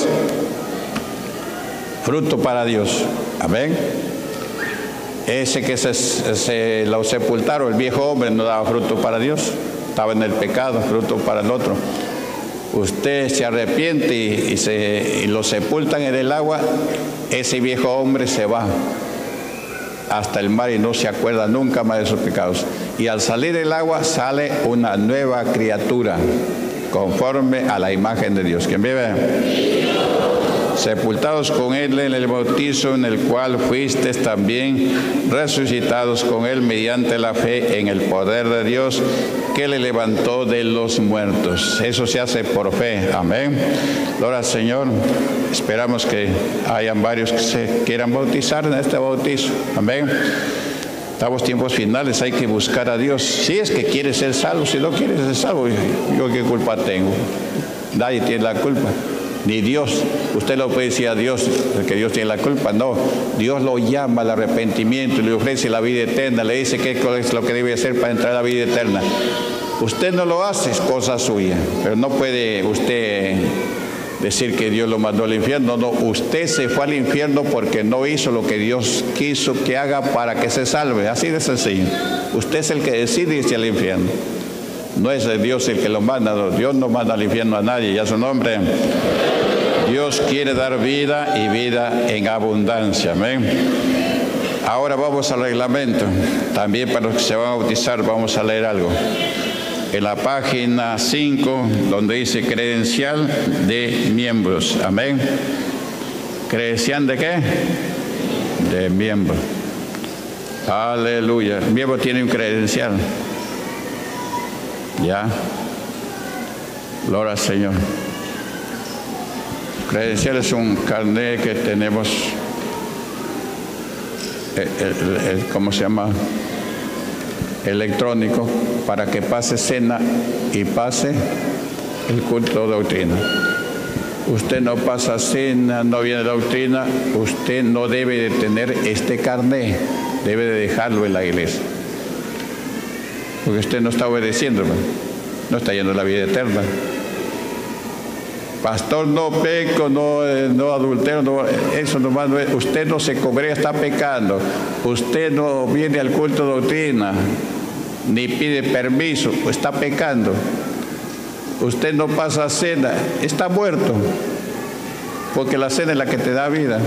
Fruto para Dios. Amén. Ese que se, se lo sepultaron, el viejo hombre, no daba fruto para Dios. Estaba en el pecado, fruto para el otro. Usted se arrepiente y, y, se, y lo sepultan en el agua, ese viejo hombre se va hasta el mar y no se acuerda nunca más de sus pecados. Y al salir del agua sale una nueva criatura, conforme a la imagen de Dios. ¿Quién vive? Sepultados con él en el bautizo, en el cual fuisteis también resucitados con él mediante la fe en el poder de Dios que le levantó de los muertos. Eso se hace por fe. Amén. Gloria al Señor. Esperamos que hayan varios que se quieran bautizar en este bautizo. Amén. Estamos tiempos finales, hay que buscar a Dios. Si es que quiere ser salvo, si no quiere ser salvo, yo qué culpa tengo. Nadie tiene la culpa. Ni Dios. Usted lo puede decir a Dios, que Dios tiene la culpa. No, Dios lo llama al arrepentimiento y le ofrece la vida eterna. Le dice qué es lo que debe hacer para entrar a la vida eterna. Usted no lo hace, es cosa suya. Pero no puede usted decir que Dios lo mandó al infierno. No, usted se fue al infierno porque no hizo lo que Dios quiso que haga para que se salve. Así de sencillo. Usted es el que decide irse al infierno. No es Dios el que lo manda. No, Dios no manda al infierno a nadie. Ya su nombre. Dios quiere dar vida y vida en abundancia. Amén. Ahora vamos al reglamento. También para los que se van a bautizar vamos a leer algo. En la página cinco, donde dice credencial de miembros. Amén. ¿Credencial de qué? De miembro. Aleluya. El miembro tiene un credencial. ¿Ya? Gloria al Señor. Credencial es un carnet que tenemos, el, el, el, ¿cómo se llama? Electrónico, para que pase cena y pase el culto de doctrina. Usted no pasa cena, no viene doctrina, usted no debe de tener este carnet, debe de dejarlo en la iglesia. Porque usted no está obedeciendo, no está yendo a la vida eterna. Pastor, no peco, no, no adultero, no, eso nomás no es. Usted no se congrega, está pecando. Usted no viene al culto de doctrina, ni pide permiso, está pecando. Usted no pasa cena, está muerto. Porque la cena es la que te da vida.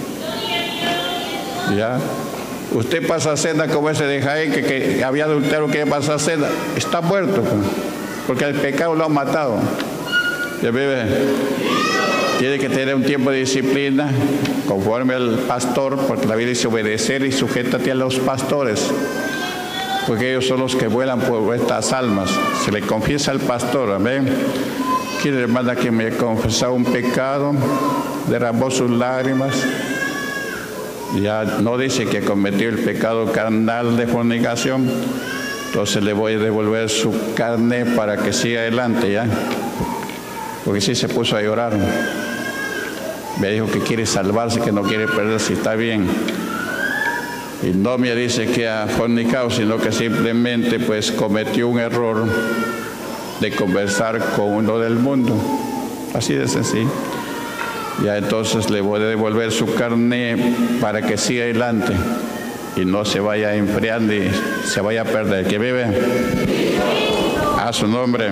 ¿Ya? Usted pasa cena como ese de Jaén, que, que había adultero que pasa cena, está muerto. Porque el pecado lo ha matado. ¿Ya vive? Tiene que tener un tiempo de disciplina conforme al pastor, porque la Biblia dice obedecer y sujétate a los pastores, porque ellos son los que vuelan por estas almas. Se le confiesa al pastor. Amén. ¿Quién, hermana, que me ha confesado un pecado, derramó sus lágrimas? Ya no dice que cometió el pecado carnal de fornicación, entonces le voy a devolver su carne para que siga adelante, ya. Porque sí se puso a llorar. Me dijo que quiere salvarse, que no quiere perderse, está bien. Y no me dice que ha fornicado, sino que simplemente pues cometió un error de conversar con uno del mundo. Así de sencillo. Ya entonces le voy a devolver su carne para que siga adelante y no se vaya a enfriar ni se vaya a perder. ¿Que vive? A su nombre.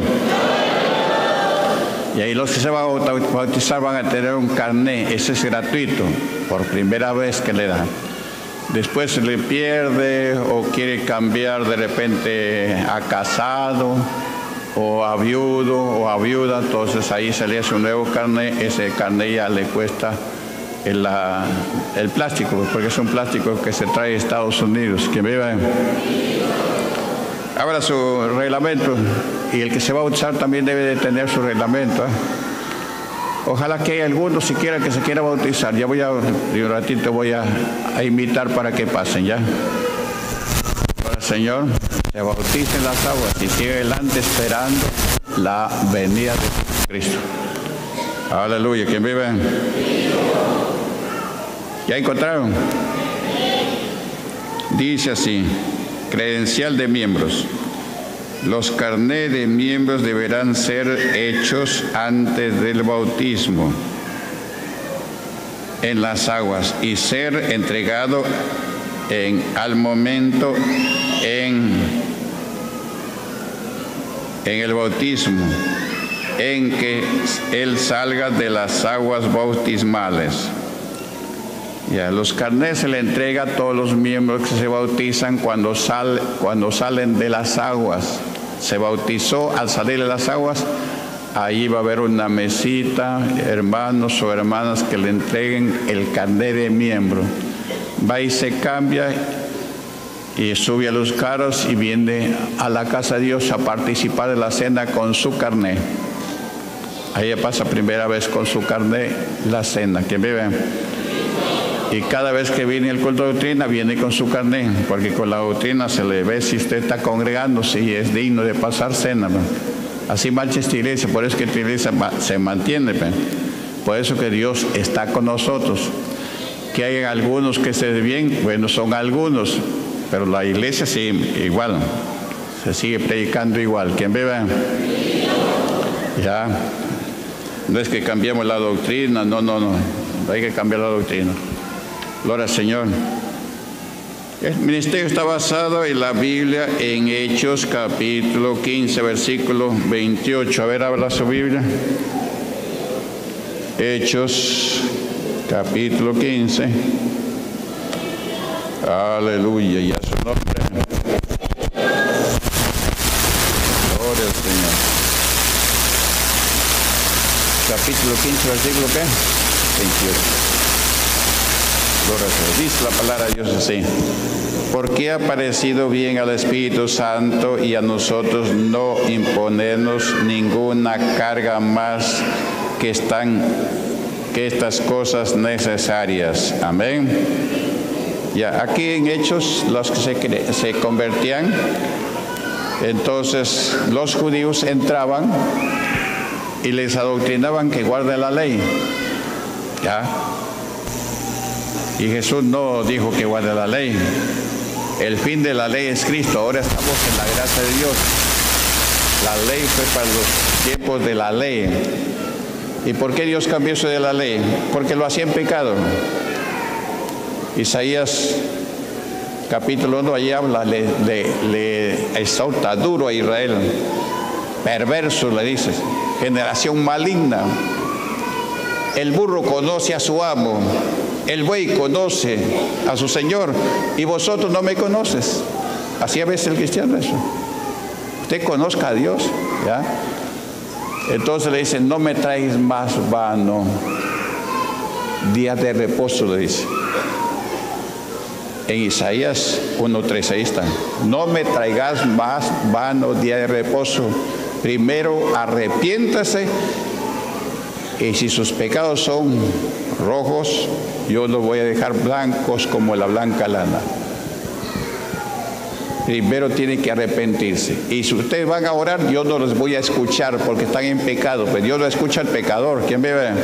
Y ahí los que se van a bautizar van a tener un carnet. Ese es gratuito, por primera vez que le dan. Después se le pierde o quiere cambiar de repente a casado o a viudo o a viuda, entonces ahí se le hace un nuevo carnet. Ese carnet ya le cuesta el, la, el plástico, porque es un plástico que se trae de Estados Unidos. ¿Quién vive? Ahora su reglamento, y el que se va a bautizar también debe de tener su reglamento, ¿eh? Ojalá que haya algunos siquiera que se quiera bautizar. Ya voy a, de un ratito voy a, a invitar para que pasen, ¿ya? Ahora, Señor, se bauticen las aguas y sigue adelante esperando la venida de Cristo. Aleluya. ¿Quién vive? ¿Ya encontraron? Dice así: credencial de miembros. Los carnés de miembros deberán ser hechos antes del bautismo en las aguas y ser entregado en, al momento en, en el bautismo en que él salga de las aguas bautismales. Ya, los carnés se le entrega a todos los miembros que se bautizan cuando, sal, cuando salen de las aguas. Se bautizó al salir de las aguas, ahí va a haber una mesita, hermanos o hermanas que le entreguen el carnet de miembro. Va y se cambia y sube a los carros y viene a la casa de Dios a participar de la cena con su carnet. Ahí pasa primera vez con su carnet la cena. ¿Quién vive? Y cada vez que viene el culto de doctrina, viene con su carnet, porque con la doctrina se le ve si usted está congregando, si es digno de pasar cena, ¿no? Así marcha esta iglesia, por eso que esta iglesia se mantiene, ¿no? Por eso que Dios está con nosotros. Que hay algunos que se ven bien, bueno, son algunos, pero la iglesia sí, igual, se sigue predicando igual. ¿Quién vive? Ya. No es que cambiemos la doctrina, no, no, no. Hay que cambiar la doctrina. Gloria al Señor. El ministerio está basado en la Biblia, en Hechos, capítulo quince, versículo veintiocho. A ver, habla su Biblia. Hechos, capítulo quince. Aleluya, y a su nombre. Gloria al Señor. Capítulo quince, versículo ¿qué? veintiocho. Gloria a Dios. Dice la palabra de Dios así: porque ha parecido bien al Espíritu Santo y a nosotros no imponernos ninguna carga más que están que estas cosas necesarias. Amén. Ya aquí en Hechos, los que se, se convertían, entonces los judíos entraban y les adoctrinaban que guarden la ley. ¿Ya? Y Jesús no dijo que guarde la ley. El fin de la ley es Cristo. Ahora estamos en la gracia de Dios. La ley fue para los tiempos de la ley. ¿Y por qué Dios cambió eso de la ley? Porque lo hacía en pecado. Isaías capítulo uno, allí habla, le, le, le exhorta duro a Israel. Perverso, le dice, generación maligna. El burro conoce a su amo, el buey conoce a su señor, y vosotros no me conoces. Así a veces el cristiano eso. Usted conozca a Dios, ¿ya? Entonces le dicen, no me traes más vano. Día de reposo, le dice. En Isaías uno trece, ahí está. No me traigas más vano día de reposo. Primero arrepiéntase, y si sus pecados son rojos, yo los voy a dejar blancos como la blanca lana. Primero tienen que arrepentirse. Y si ustedes van a orar, yo no los voy a escuchar porque están en pecado. Pero Dios lo escucha al pecador. ¿Quién me ve?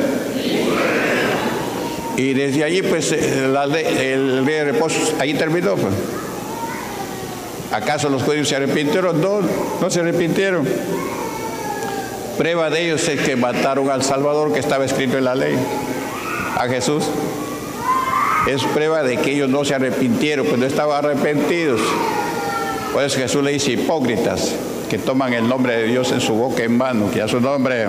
Y desde allí, pues, la ley, el día de reposo, ahí terminó. Pues. ¿Acaso los judíos se arrepintieron? No, no se arrepintieron. Prueba de ellos es que mataron al Salvador que estaba escrito en la ley, a Jesús. Es prueba de que ellos no se arrepintieron, pues no estaban arrepentidos. Por eso Jesús le dice, hipócritas, que toman el nombre de Dios en su boca en vano, que a su nombre.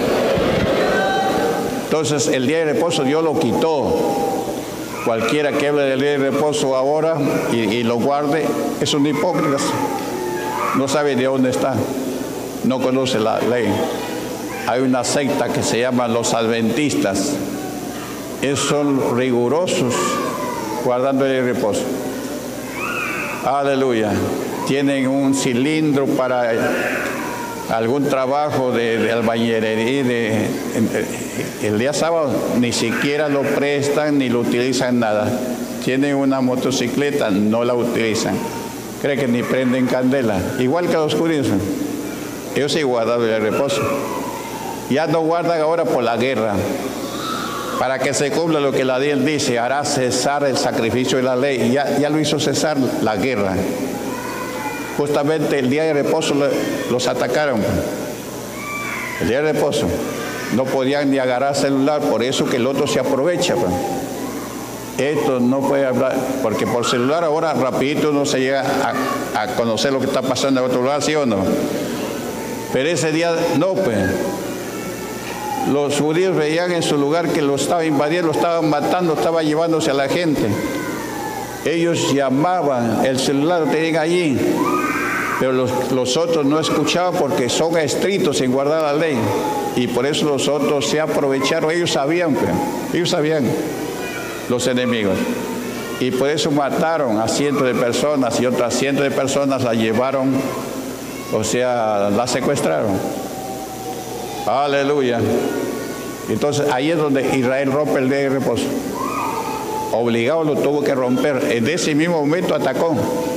Entonces el día de reposo Dios lo quitó. Cualquiera que hable del día de reposo ahora y, y lo guarde es un hipócrita. No sabe de dónde está, no conoce la ley. Hay una secta que se llama los adventistas. Ellos son rigurosos guardando el día de reposo. Aleluya. Tienen un cilindro para algún trabajo de, de albañilería. De, de, el día sábado ni siquiera lo prestan ni lo utilizan nada. Tienen una motocicleta, no la utilizan. Creen que ni prenden candela. Igual que los judíos. Ellos sí guardan el reposo. Ya no guardan ahora por la guerra. Para que se cumpla lo que la ley dice, hará cesar el sacrificio de la ley. Ya, ya lo hizo cesar la guerra. Justamente el día de reposo los atacaron. El día de reposo. No podían ni agarrar celular, por eso que el otro se aprovecha. Esto no puede hablar, porque por celular ahora rapidito uno se llega a, a conocer lo que está pasando en otro lugar, ¿sí o no? Pero ese día no, pues. Los judíos veían en su lugar que lo estaba invadiendo, lo estaban matando, estaba llevándose a la gente. Ellos llamaban, el celular lo tenían allí, pero los, los otros no escuchaban porque son estrictos en guardar la ley. Y por eso los otros se aprovecharon, ellos sabían, pues, ellos sabían, los enemigos. Y por eso mataron a cientos de personas y otras cientos de personas las llevaron, o sea, las secuestraron. Aleluya. Entonces ahí es donde Israel rompe el día de reposo. Obligado lo tuvo que romper. En ese mismo momento atacó.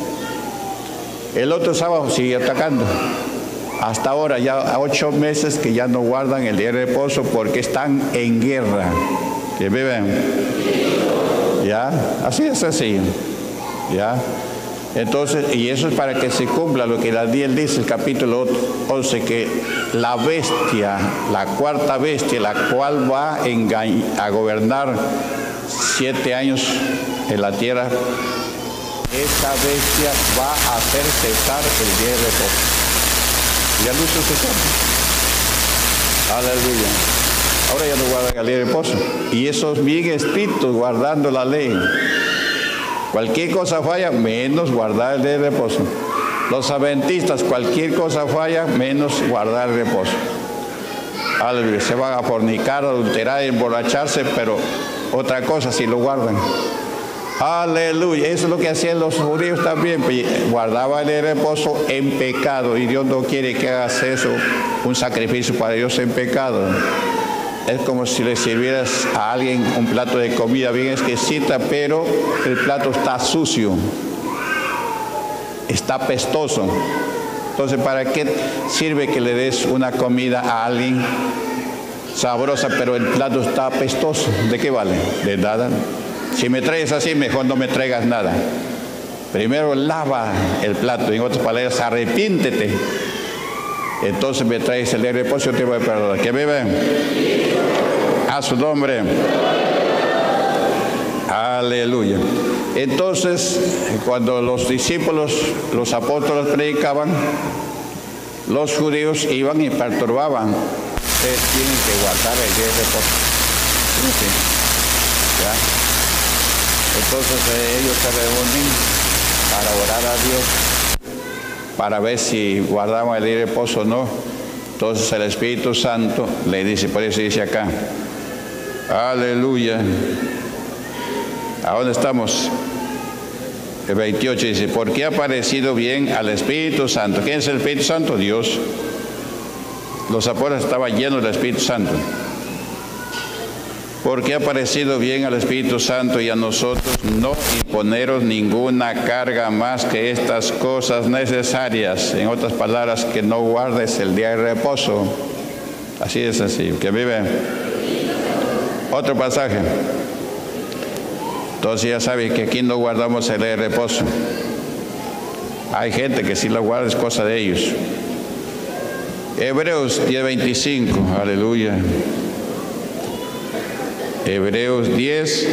El otro sábado sigue atacando. Hasta ahora ya ocho meses que ya no guardan el día de reposo porque están en guerra. ¿Que viven? ¿Ya? Así es así. ¿Ya? Entonces, y eso es para que se cumpla lo que Daniel dice, el capítulo once, que la bestia, la cuarta bestia, la cual va a, engañ- a gobernar siete años en la tierra, esa bestia va a hacer cesar el día de reposo. Ya lo hizo cesar. Aleluya. Ahora ya no guardan el día de reposo. Y esos bien estrictos guardando la ley. Cualquier cosa falla, menos guardar el día de reposo. Los adventistas, cualquier cosa falla, menos guardar el reposo. Aleluya. Se van a fornicar, adulterar, emborracharse, pero otra cosa si lo guardan. Aleluya. Eso es lo que hacían los judíos también. Guardaban el reposo en pecado. Y Dios no quiere que hagas eso, un sacrificio para Dios en pecado. Es como si le sirvieras a alguien un plato de comida bien exquisita, pero el plato está sucio, está pestoso. Entonces, ¿para qué sirve que le des una comida a alguien sabrosa, pero el plato está pestoso? ¿De qué vale? De nada. Si me traes así, mejor no me traigas nada. Primero lava el plato, en otras palabras, arrepíntete. Entonces me traes el día de reposo, yo te voy a perdonar. ¿Que vive? A su nombre. Aleluya. Entonces, cuando los discípulos, los apóstoles predicaban, los judíos iban y perturbaban. Ustedes tienen que guardar el día de reposo. Sí. ¿Ya? Entonces eh, ellos se reúnen para orar a Dios, para ver si guardaban el día de reposo o no. Entonces el Espíritu Santo le dice, por eso dice acá, aleluya. ¿A dónde estamos? El veintiocho dice, porque ha parecido bien al Espíritu Santo. ¿Quién es el Espíritu Santo? Dios. Los apóstoles estaban llenos del Espíritu Santo. Porque ha parecido bien al Espíritu Santo y a nosotros no imponeros ninguna carga más que estas cosas necesarias. En otras palabras, que no guardes el día de reposo. Así es así. ¿Que vive? Otro pasaje. Entonces ya sabes que aquí no guardamos el día de reposo. Hay gente que si lo guarda es cosa de ellos. Hebreos diez veinticinco. Aleluya. Hebreos diez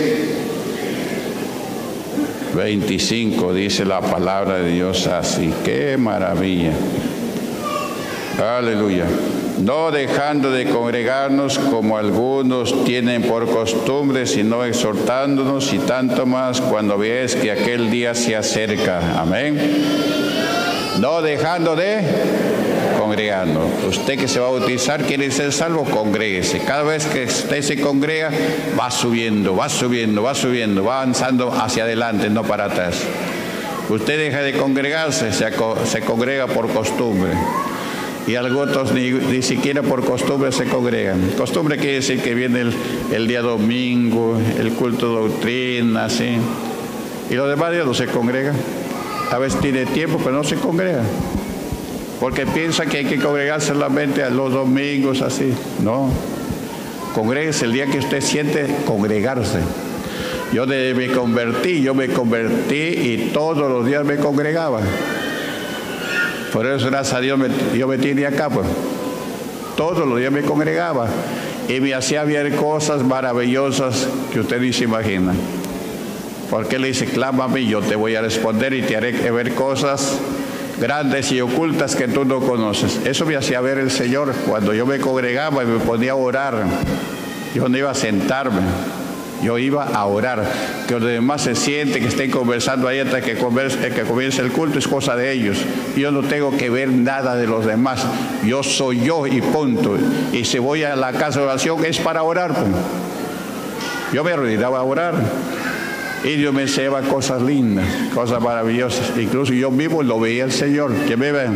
veinticinco dice la palabra de Dios así. ¡Qué maravilla! Aleluya. No dejando de congregarnos como algunos tienen por costumbre, sino exhortándonos, y tanto más cuando veáis que aquel día se acerca. Amén. No dejando de congregarnos. Usted que se va a bautizar, quiere ser salvo, congréguese. Cada vez que usted se congrega, va subiendo, va subiendo, va subiendo, va avanzando hacia adelante, no para atrás. Usted deja de congregarse, se, se congrega por costumbre. Y algunos ni, ni siquiera por costumbre se congregan. Costumbre quiere decir que viene el, el día domingo, el culto de doctrina, así. Y los demás días no se congregan. A veces tiene tiempo, pero no se congrega. Porque piensa que hay que congregarse solamente a los domingos, así. No. Congréguese el día que usted siente congregarse. Yo de, me convertí, yo me convertí y todos los días me congregaba. Por eso, gracias a Dios, me, yo me tenía acá, pues. Todos los días me congregaba y me hacía ver cosas maravillosas que usted ni se imagina. Porque él dice, clama a mí, yo te voy a responder y te haré ver cosas grandes y ocultas que tú no conoces. Eso me hacía ver el Señor cuando yo me congregaba y me ponía a orar. Yo no iba a sentarme, yo iba a orar. Que los demás se sienten, que estén conversando ahí hasta que comience, que comience el culto, es cosa de ellos. Yo no tengo que ver nada de los demás. Yo soy yo y punto. Y si voy a la casa de oración es para orar, pues. Yo me arrodillaba a orar. Y Dios me enseñaba cosas lindas, cosas maravillosas. Incluso yo mismo lo veía el Señor. ¿Que me ven?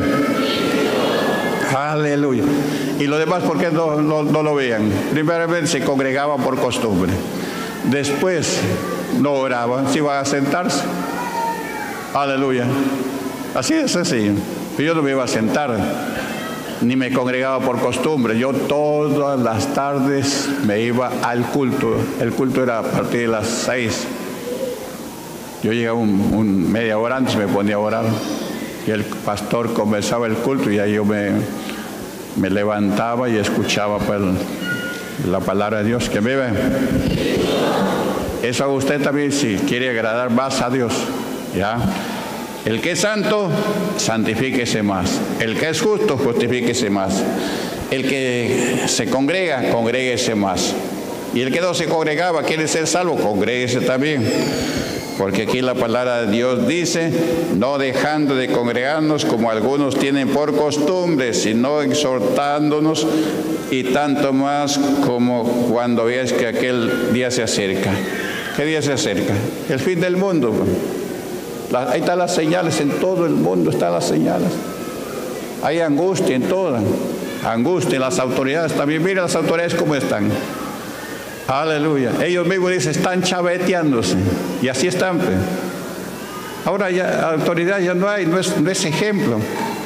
Aleluya. Y los demás, ¿por qué no, no, no lo veían? Primeramente se congregaban por costumbre. Después no oraban, se iban a sentarse. Aleluya. Así es así. Yo no me iba a sentar, ni me congregaba por costumbre. Yo todas las tardes me iba al culto. El culto era a partir de las seis. Yo llegaba un, un media hora antes, me ponía a orar. Y el pastor comenzaba el culto y ahí yo me, me levantaba y escuchaba pues, la palabra de Dios. ¿Quién vive? Eso a usted también, si quiere agradar más a Dios, ¿ya? El que es santo, santifíquese más. El que es justo, justifíquese más. El que se congrega, congréguese más. Y el que no se congregaba, quiere ser salvo, congréguese también. Porque aquí la palabra de Dios dice, no dejando de congregarnos como algunos tienen por costumbre, sino exhortándonos, y tanto más como cuando veáis que aquel día se acerca. ¿Qué día se acerca? El fin del mundo. La, ahí están las señales, en todo el mundo están las señales. Hay angustia en toda, angustia en las autoridades también. Mira las autoridades cómo están. Aleluya. Ellos mismos dicen, están chaveteándose. Y así están. Pues. Ahora ya autoridad ya no hay, no es, no es ejemplo.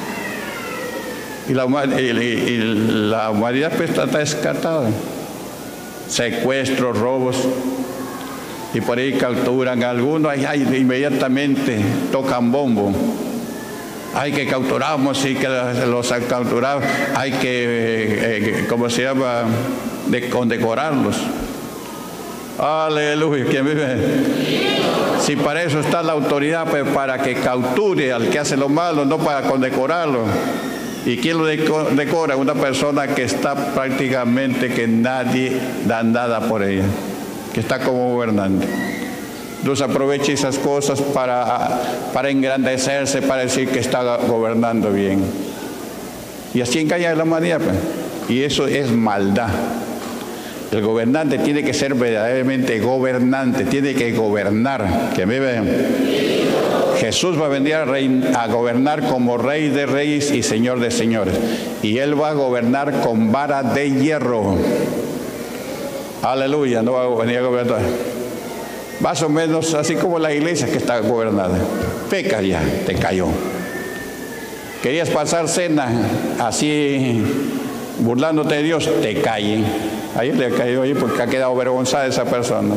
Y la, y, y la humanidad pues está descartada. Secuestros, robos. Y por ahí capturan a algunos, ay, ay, inmediatamente tocan bombo. Hay que capturamos y que los han capturado, hay que, eh, ¿cómo se llama?, de condecorarlos. Aleluya, ¿quién vive? Si para eso está la autoridad, pues para que capture al que hace lo malo, no para condecorarlo. ¿Y quién lo decora? Una persona que está prácticamente que nadie da nada por ella, que está como gobernando. Entonces aprovecha esas cosas para, para engrandecerse, para decir que está gobernando bien. Y así engaña a la humanidad, pues. Y eso es maldad. El gobernante tiene que ser verdaderamente gobernante, tiene que gobernar. ¿Que me ven? Jesús va a venir a, rein, a gobernar como Rey de Reyes y Señor de Señores. Y Él va a gobernar con vara de hierro. Aleluya, no va a venir a gobernar. Más o menos así como la iglesia que está gobernada. Peca ya, te cayó. Querías pasar cena así, burlándote de Dios, te cae. Ahí le cayó ahí porque ha quedado avergonzada esa persona.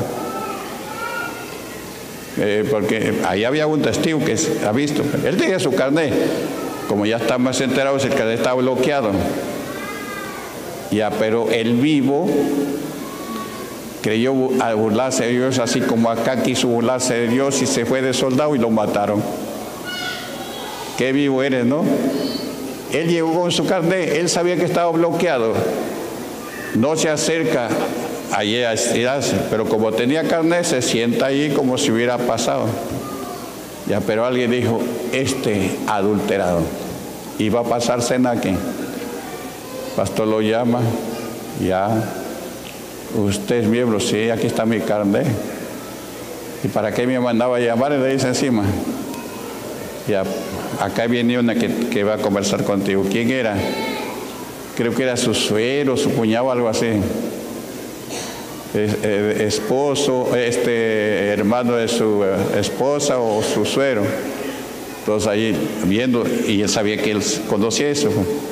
Eh, porque ahí había un testigo que ha visto. Él tenía su carnet. Como ya está más enterado, el carnet está bloqueado. Ya, pero el vivo creyó a burlarse de Dios, así como acá quiso burlarse de Dios y se fue de soldado y lo mataron. Qué vivo eres, ¿no? Él llegó con su carnet, él sabía que estaba bloqueado. No se acerca allí a estirarse, pero como tenía carnet, se sienta ahí como si hubiera pasado. Ya, pero alguien dijo, este adulterado, y va a pasar cena aquí. Pastor lo llama, ya. Usted es miembro, sí, aquí está mi carnet. ¿Y para qué me mandaba a llamar? Y le dice encima. Ya, acá viene una que, que va a conversar contigo. ¿Quién era? Creo que era su suegro, su cuñado, algo así. Es, eh, esposo, este hermano de su eh, esposa o su suegro. Entonces ahí viendo, y él sabía que él conocía eso.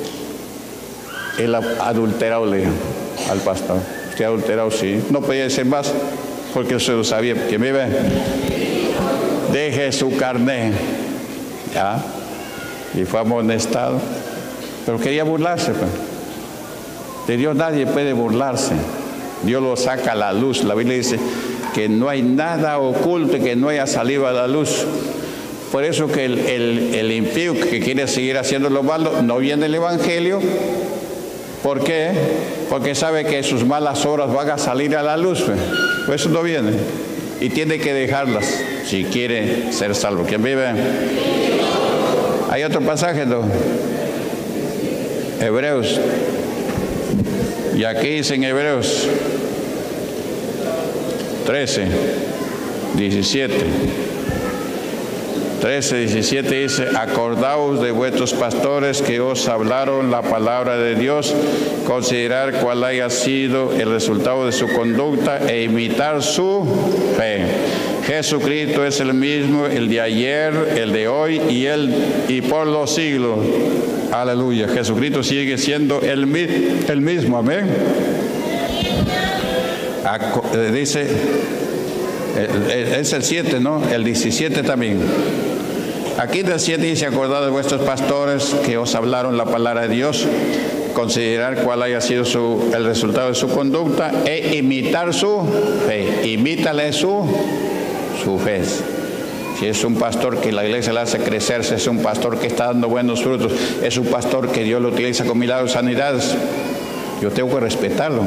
Él ha adulterado, le dijo al pastor. ¿Usted ha adulterado? Sí. No podía decir más, porque usted lo sabía. ¿Que me ve? Deje su carnet. ¿Ya? Y fue amonestado. Pero quería burlarse, pues. De Dios nadie puede burlarse. Dios lo saca a la luz. La Biblia dice que no hay nada oculto que no haya salido a la luz. Por eso que el, el, el impío que quiere seguir haciendo lo malo no viene el Evangelio. ¿Por qué? Porque sabe que sus malas obras van a salir a la luz. Pues. Por eso no viene. Y tiene que dejarlas si quiere ser salvo. ¿Quién vive? Hay otro pasaje, ¿no? Hebreos. Y aquí dice en Hebreos trece, diecisiete. trece, diecisiete dice, acordaos de vuestros pastores que os hablaron la palabra de Dios, considerar cuál haya sido el resultado de su conducta e imitar su fe. Jesucristo es el mismo, el de ayer, el de hoy y el y por los siglos. Aleluya. Jesucristo sigue siendo el, el mismo. Amén. Aco, dice, es el siete, ¿no? El diecisiete también. Aquí del siete dice, acordad de vuestros pastores que os hablaron la palabra de Dios, considerar cuál haya sido su, el resultado de su conducta e imitar su fe. Imítale su, su fe. Si es un pastor que la iglesia le hace crecer, si es un pastor que está dando buenos frutos, es un pastor que Dios lo utiliza con milagros y sanidades, yo tengo que respetarlo.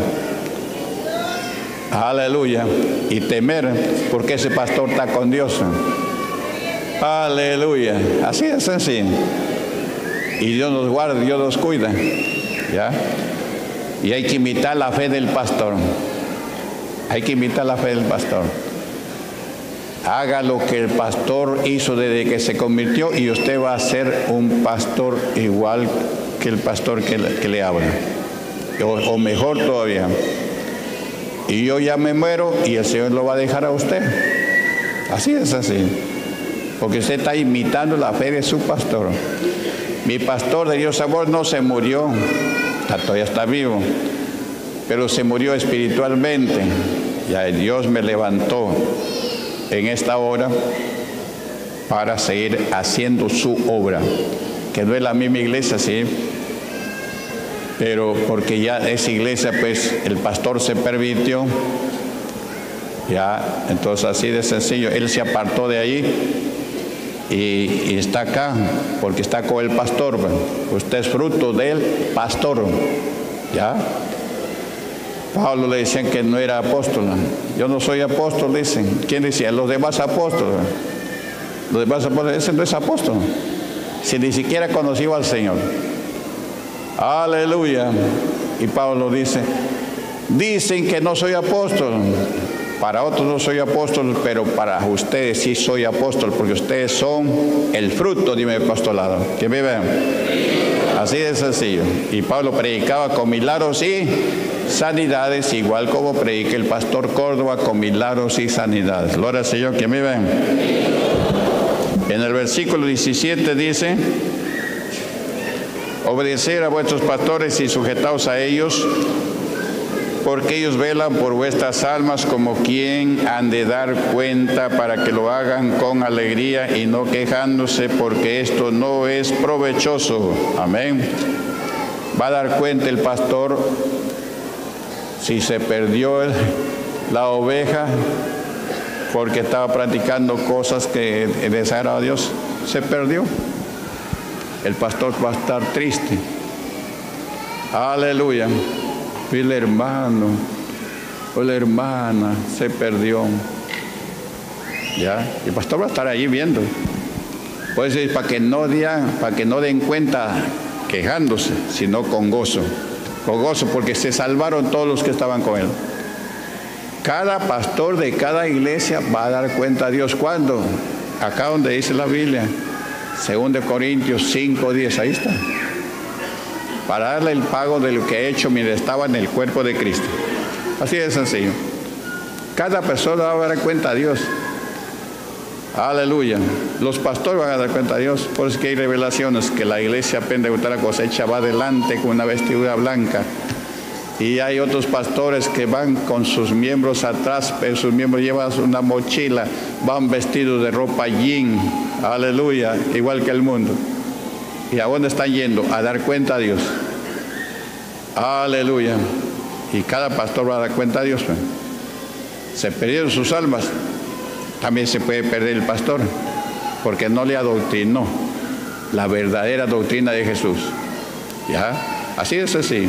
Aleluya. Y temer, porque ese pastor está con Dios. Aleluya. Así es sencillo. Y Dios nos guarda, Dios nos cuida. ¿Ya? Y hay que imitar la fe del pastor. Hay que imitar la fe del pastor. Haga lo que el pastor hizo desde que se convirtió y usted va a ser un pastor igual que el pastor que le, que le habla. O, o mejor todavía. Y yo ya me muero y el Señor lo va a dejar a usted. Así es así. Porque usted está imitando la fe de su pastor. Mi pastor de Dios amor no se murió, todavía está vivo, pero se murió espiritualmente. Ya Dios me levantó en esta hora para seguir haciendo su obra, que no es la misma iglesia, sí, pero porque ya esa iglesia, pues el pastor se permitió, ya, entonces así de sencillo, él se apartó de ahí. Y, y está acá porque está con el pastor. Usted es fruto del pastor. ¿Ya? Pablo le decían que no era apóstol. Yo no soy apóstol, dicen. ¿Quién decía? Los demás apóstoles. Los demás apóstoles, ese no es apóstol. Si ni siquiera conoció al Señor. Aleluya. Y Pablo dice, dicen que no soy apóstol. Para otros no soy apóstol, pero para ustedes sí soy apóstol, porque ustedes son el fruto de mi apostolado. ¿Que me ven? Así de sencillo. Y Pablo predicaba con milagros y sanidades, igual como predica el pastor Córdoba con milagros y sanidades. Gloria al Señor. ¿Que me ven? En el versículo diecisiete dice, obedecer a vuestros pastores y sujetaos a ellos, porque ellos velan por vuestras almas como quien han de dar cuenta, para que lo hagan con alegría y no quejándose, porque esto no es provechoso. Amén. Va a dar cuenta el pastor si se perdió el, la oveja porque estaba practicando cosas que desagradan a Dios. Se perdió. El pastor va a estar triste. Aleluya. El hermano o la hermana se perdió. ¿Ya? Y el pastor va a estar allí viendo. Pues es para que no digan, para que no den cuenta quejándose, sino con gozo. Con gozo, porque se salvaron todos los que estaban con él. Cada pastor de cada iglesia va a dar cuenta a Dios. ¿Cuándo? Acá donde dice la Biblia, Segunda de Corintios cinco diez, ahí está. Para darle el pago de lo que he hecho mientras estaba en el cuerpo de Cristo. Así de sencillo. Cada persona va a dar cuenta a Dios. Aleluya. Los pastores van a dar cuenta a Dios. Por eso es que hay revelaciones que la iglesia pentecostal cosecha va adelante con una vestidura blanca. Y hay otros pastores que van con sus miembros atrás, pero sus miembros llevan una mochila, van vestidos de ropa jean. Aleluya. Igual que el mundo. ¿Y a dónde están yendo? A dar cuenta a Dios. Aleluya. Y cada pastor va a dar cuenta a Dios. Se perdieron sus almas. También se puede perder el pastor, porque no le adoctrinó la verdadera doctrina de Jesús. ¿Ya? Así es así.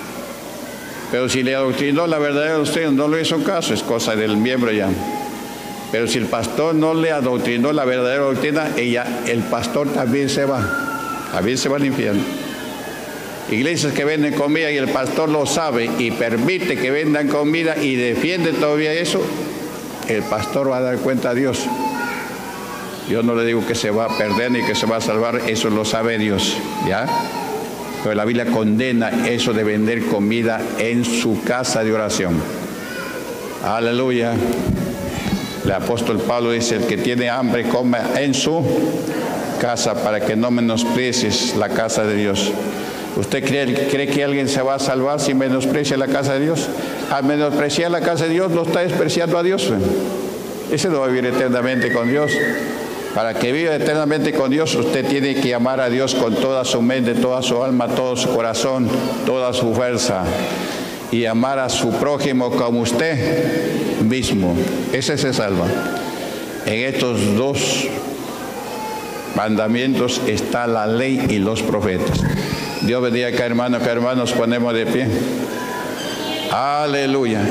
Pero si le adoctrinó la verdadera doctrina, no lo hizo caso, es cosa del miembro ya. Pero si el pastor no le adoctrinó la verdadera doctrina, ella, el pastor también se va. También se va al infierno. Iglesias que venden comida y el pastor lo sabe y permite que vendan comida y defiende todavía eso, el pastor va a dar cuenta a Dios. Yo no le digo que se va a perder ni que se va a salvar, eso lo sabe Dios, ¿ya? Pero la Biblia condena eso de vender comida en su casa de oración. Aleluya. El apóstol Pablo dice, el que tiene hambre come en su casa, para que no menosprecies la casa de Dios. ¿Usted cree, cree que alguien se va a salvar si menosprecia la casa de Dios? Al menospreciar la casa de Dios, no está despreciando a Dios. Ese no va a vivir eternamente con Dios. Para que viva eternamente con Dios, usted tiene que amar a Dios con toda su mente, toda su alma, todo su corazón, toda su fuerza. Y amar a su prójimo como usted mismo. Ese se salva. En estos dos mandamientos está la ley y los profetas. Dios bendiga acá, hermanos, que hermanos ponemos de pie. Aleluya.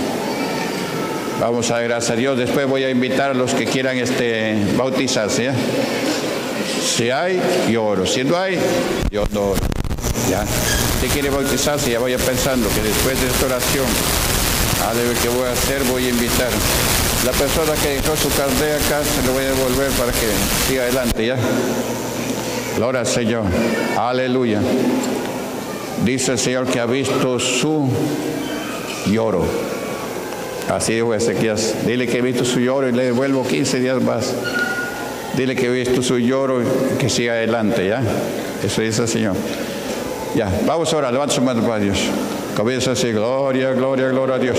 Vamos a dar gracias a Dios. Después voy a invitar a los que quieran este, bautizarse. ¿Ya? Si hay, yo oro. Si no hay, yo no oro. ¿Ya? Si quiere bautizarse, ya vaya pensando que después de esta oración, aleluya, que voy a hacer, voy a invitar. La persona que dejó su carnet acá, se lo voy a devolver para que siga adelante. ¿Ya? Gloria al Señor. Aleluya. Dice el Señor que ha visto su lloro. Así dijo Ezequías. Dile que he visto su lloro y le devuelvo quince días más. Dile que he visto su lloro y que siga adelante, ¿ya? Eso dice el Señor. Ya, vamos ahora, levanta su mano para Dios. Comienza así, gloria, gloria, gloria a Dios.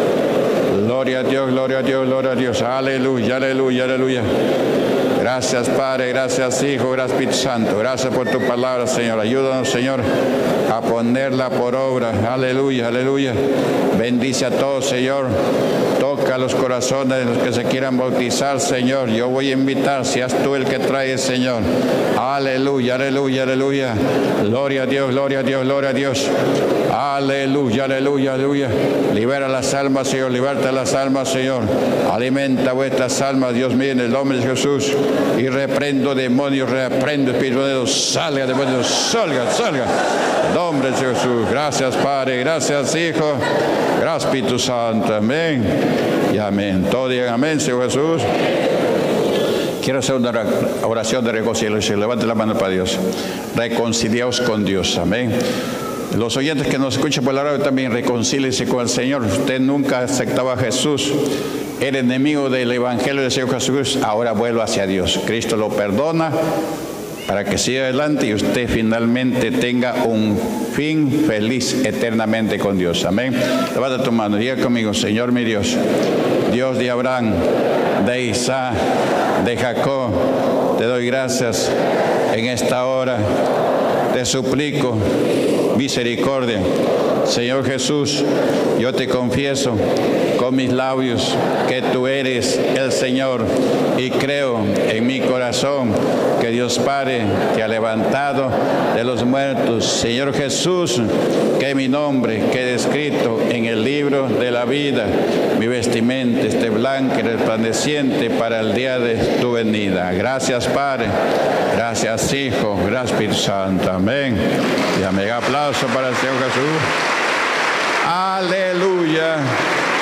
Gloria a Dios, gloria a Dios, gloria a Dios. Aleluya, aleluya, aleluya. Gracias, Padre, gracias, Hijo, gracias, Espíritu Santo. Gracias por tu palabra, Señor. Ayúdanos, Señor, a ponerla por obra. Aleluya, aleluya. Bendice a todos, Señor. Toca los corazones de los que se quieran bautizar, Señor. Yo voy a invitar, seas tú el que trae, Señor. Aleluya, aleluya, aleluya. Gloria a Dios, gloria a Dios, gloria a Dios. Aleluya, aleluya, aleluya. Libera las almas, Señor. Liberta las almas, Señor. Alimenta vuestras almas, Dios mío, en el nombre de Jesús. Y reprendo demonios, reprendo espíritu de Dios. Salga, demonios, salga, salga. En nombre de Jesús. Gracias, Padre. Gracias, Hijo. Gracias, Espíritu Santo. Amén. Y amén. Todos digan amén, Señor Jesús. Quiero hacer una oración de reconciliación. Levante la mano para Dios. Reconciliaos con Dios. Amén. Los oyentes que nos escuchan por la radio también reconcíliense con el Señor. Usted nunca aceptaba a Jesús. Era enemigo del Evangelio del Señor Jesús. Ahora vuelva hacia Dios. Cristo lo perdona para que siga adelante y usted finalmente tenga un fin feliz eternamente con Dios. Amén. Levanta tu mano. Diga conmigo, Señor mi Dios, Dios de Abraham, de Isaac, de Jacob, te doy gracias en esta hora. Te suplico misericordia. Señor Jesús, yo te confieso con mis labios que tú eres el Señor y creo en mi corazón que Dios Padre te ha levantado de los muertos. Señor Jesús, que mi nombre quede escrito en el libro de la vida, mi vestimenta esté blanca y resplandeciente para el día de tu venida. Gracias, Padre. Gracias, Hijo. Gracias, Espíritu Santo. Amén. Y amén. Aplauso para el Señor Jesús. Aleluya.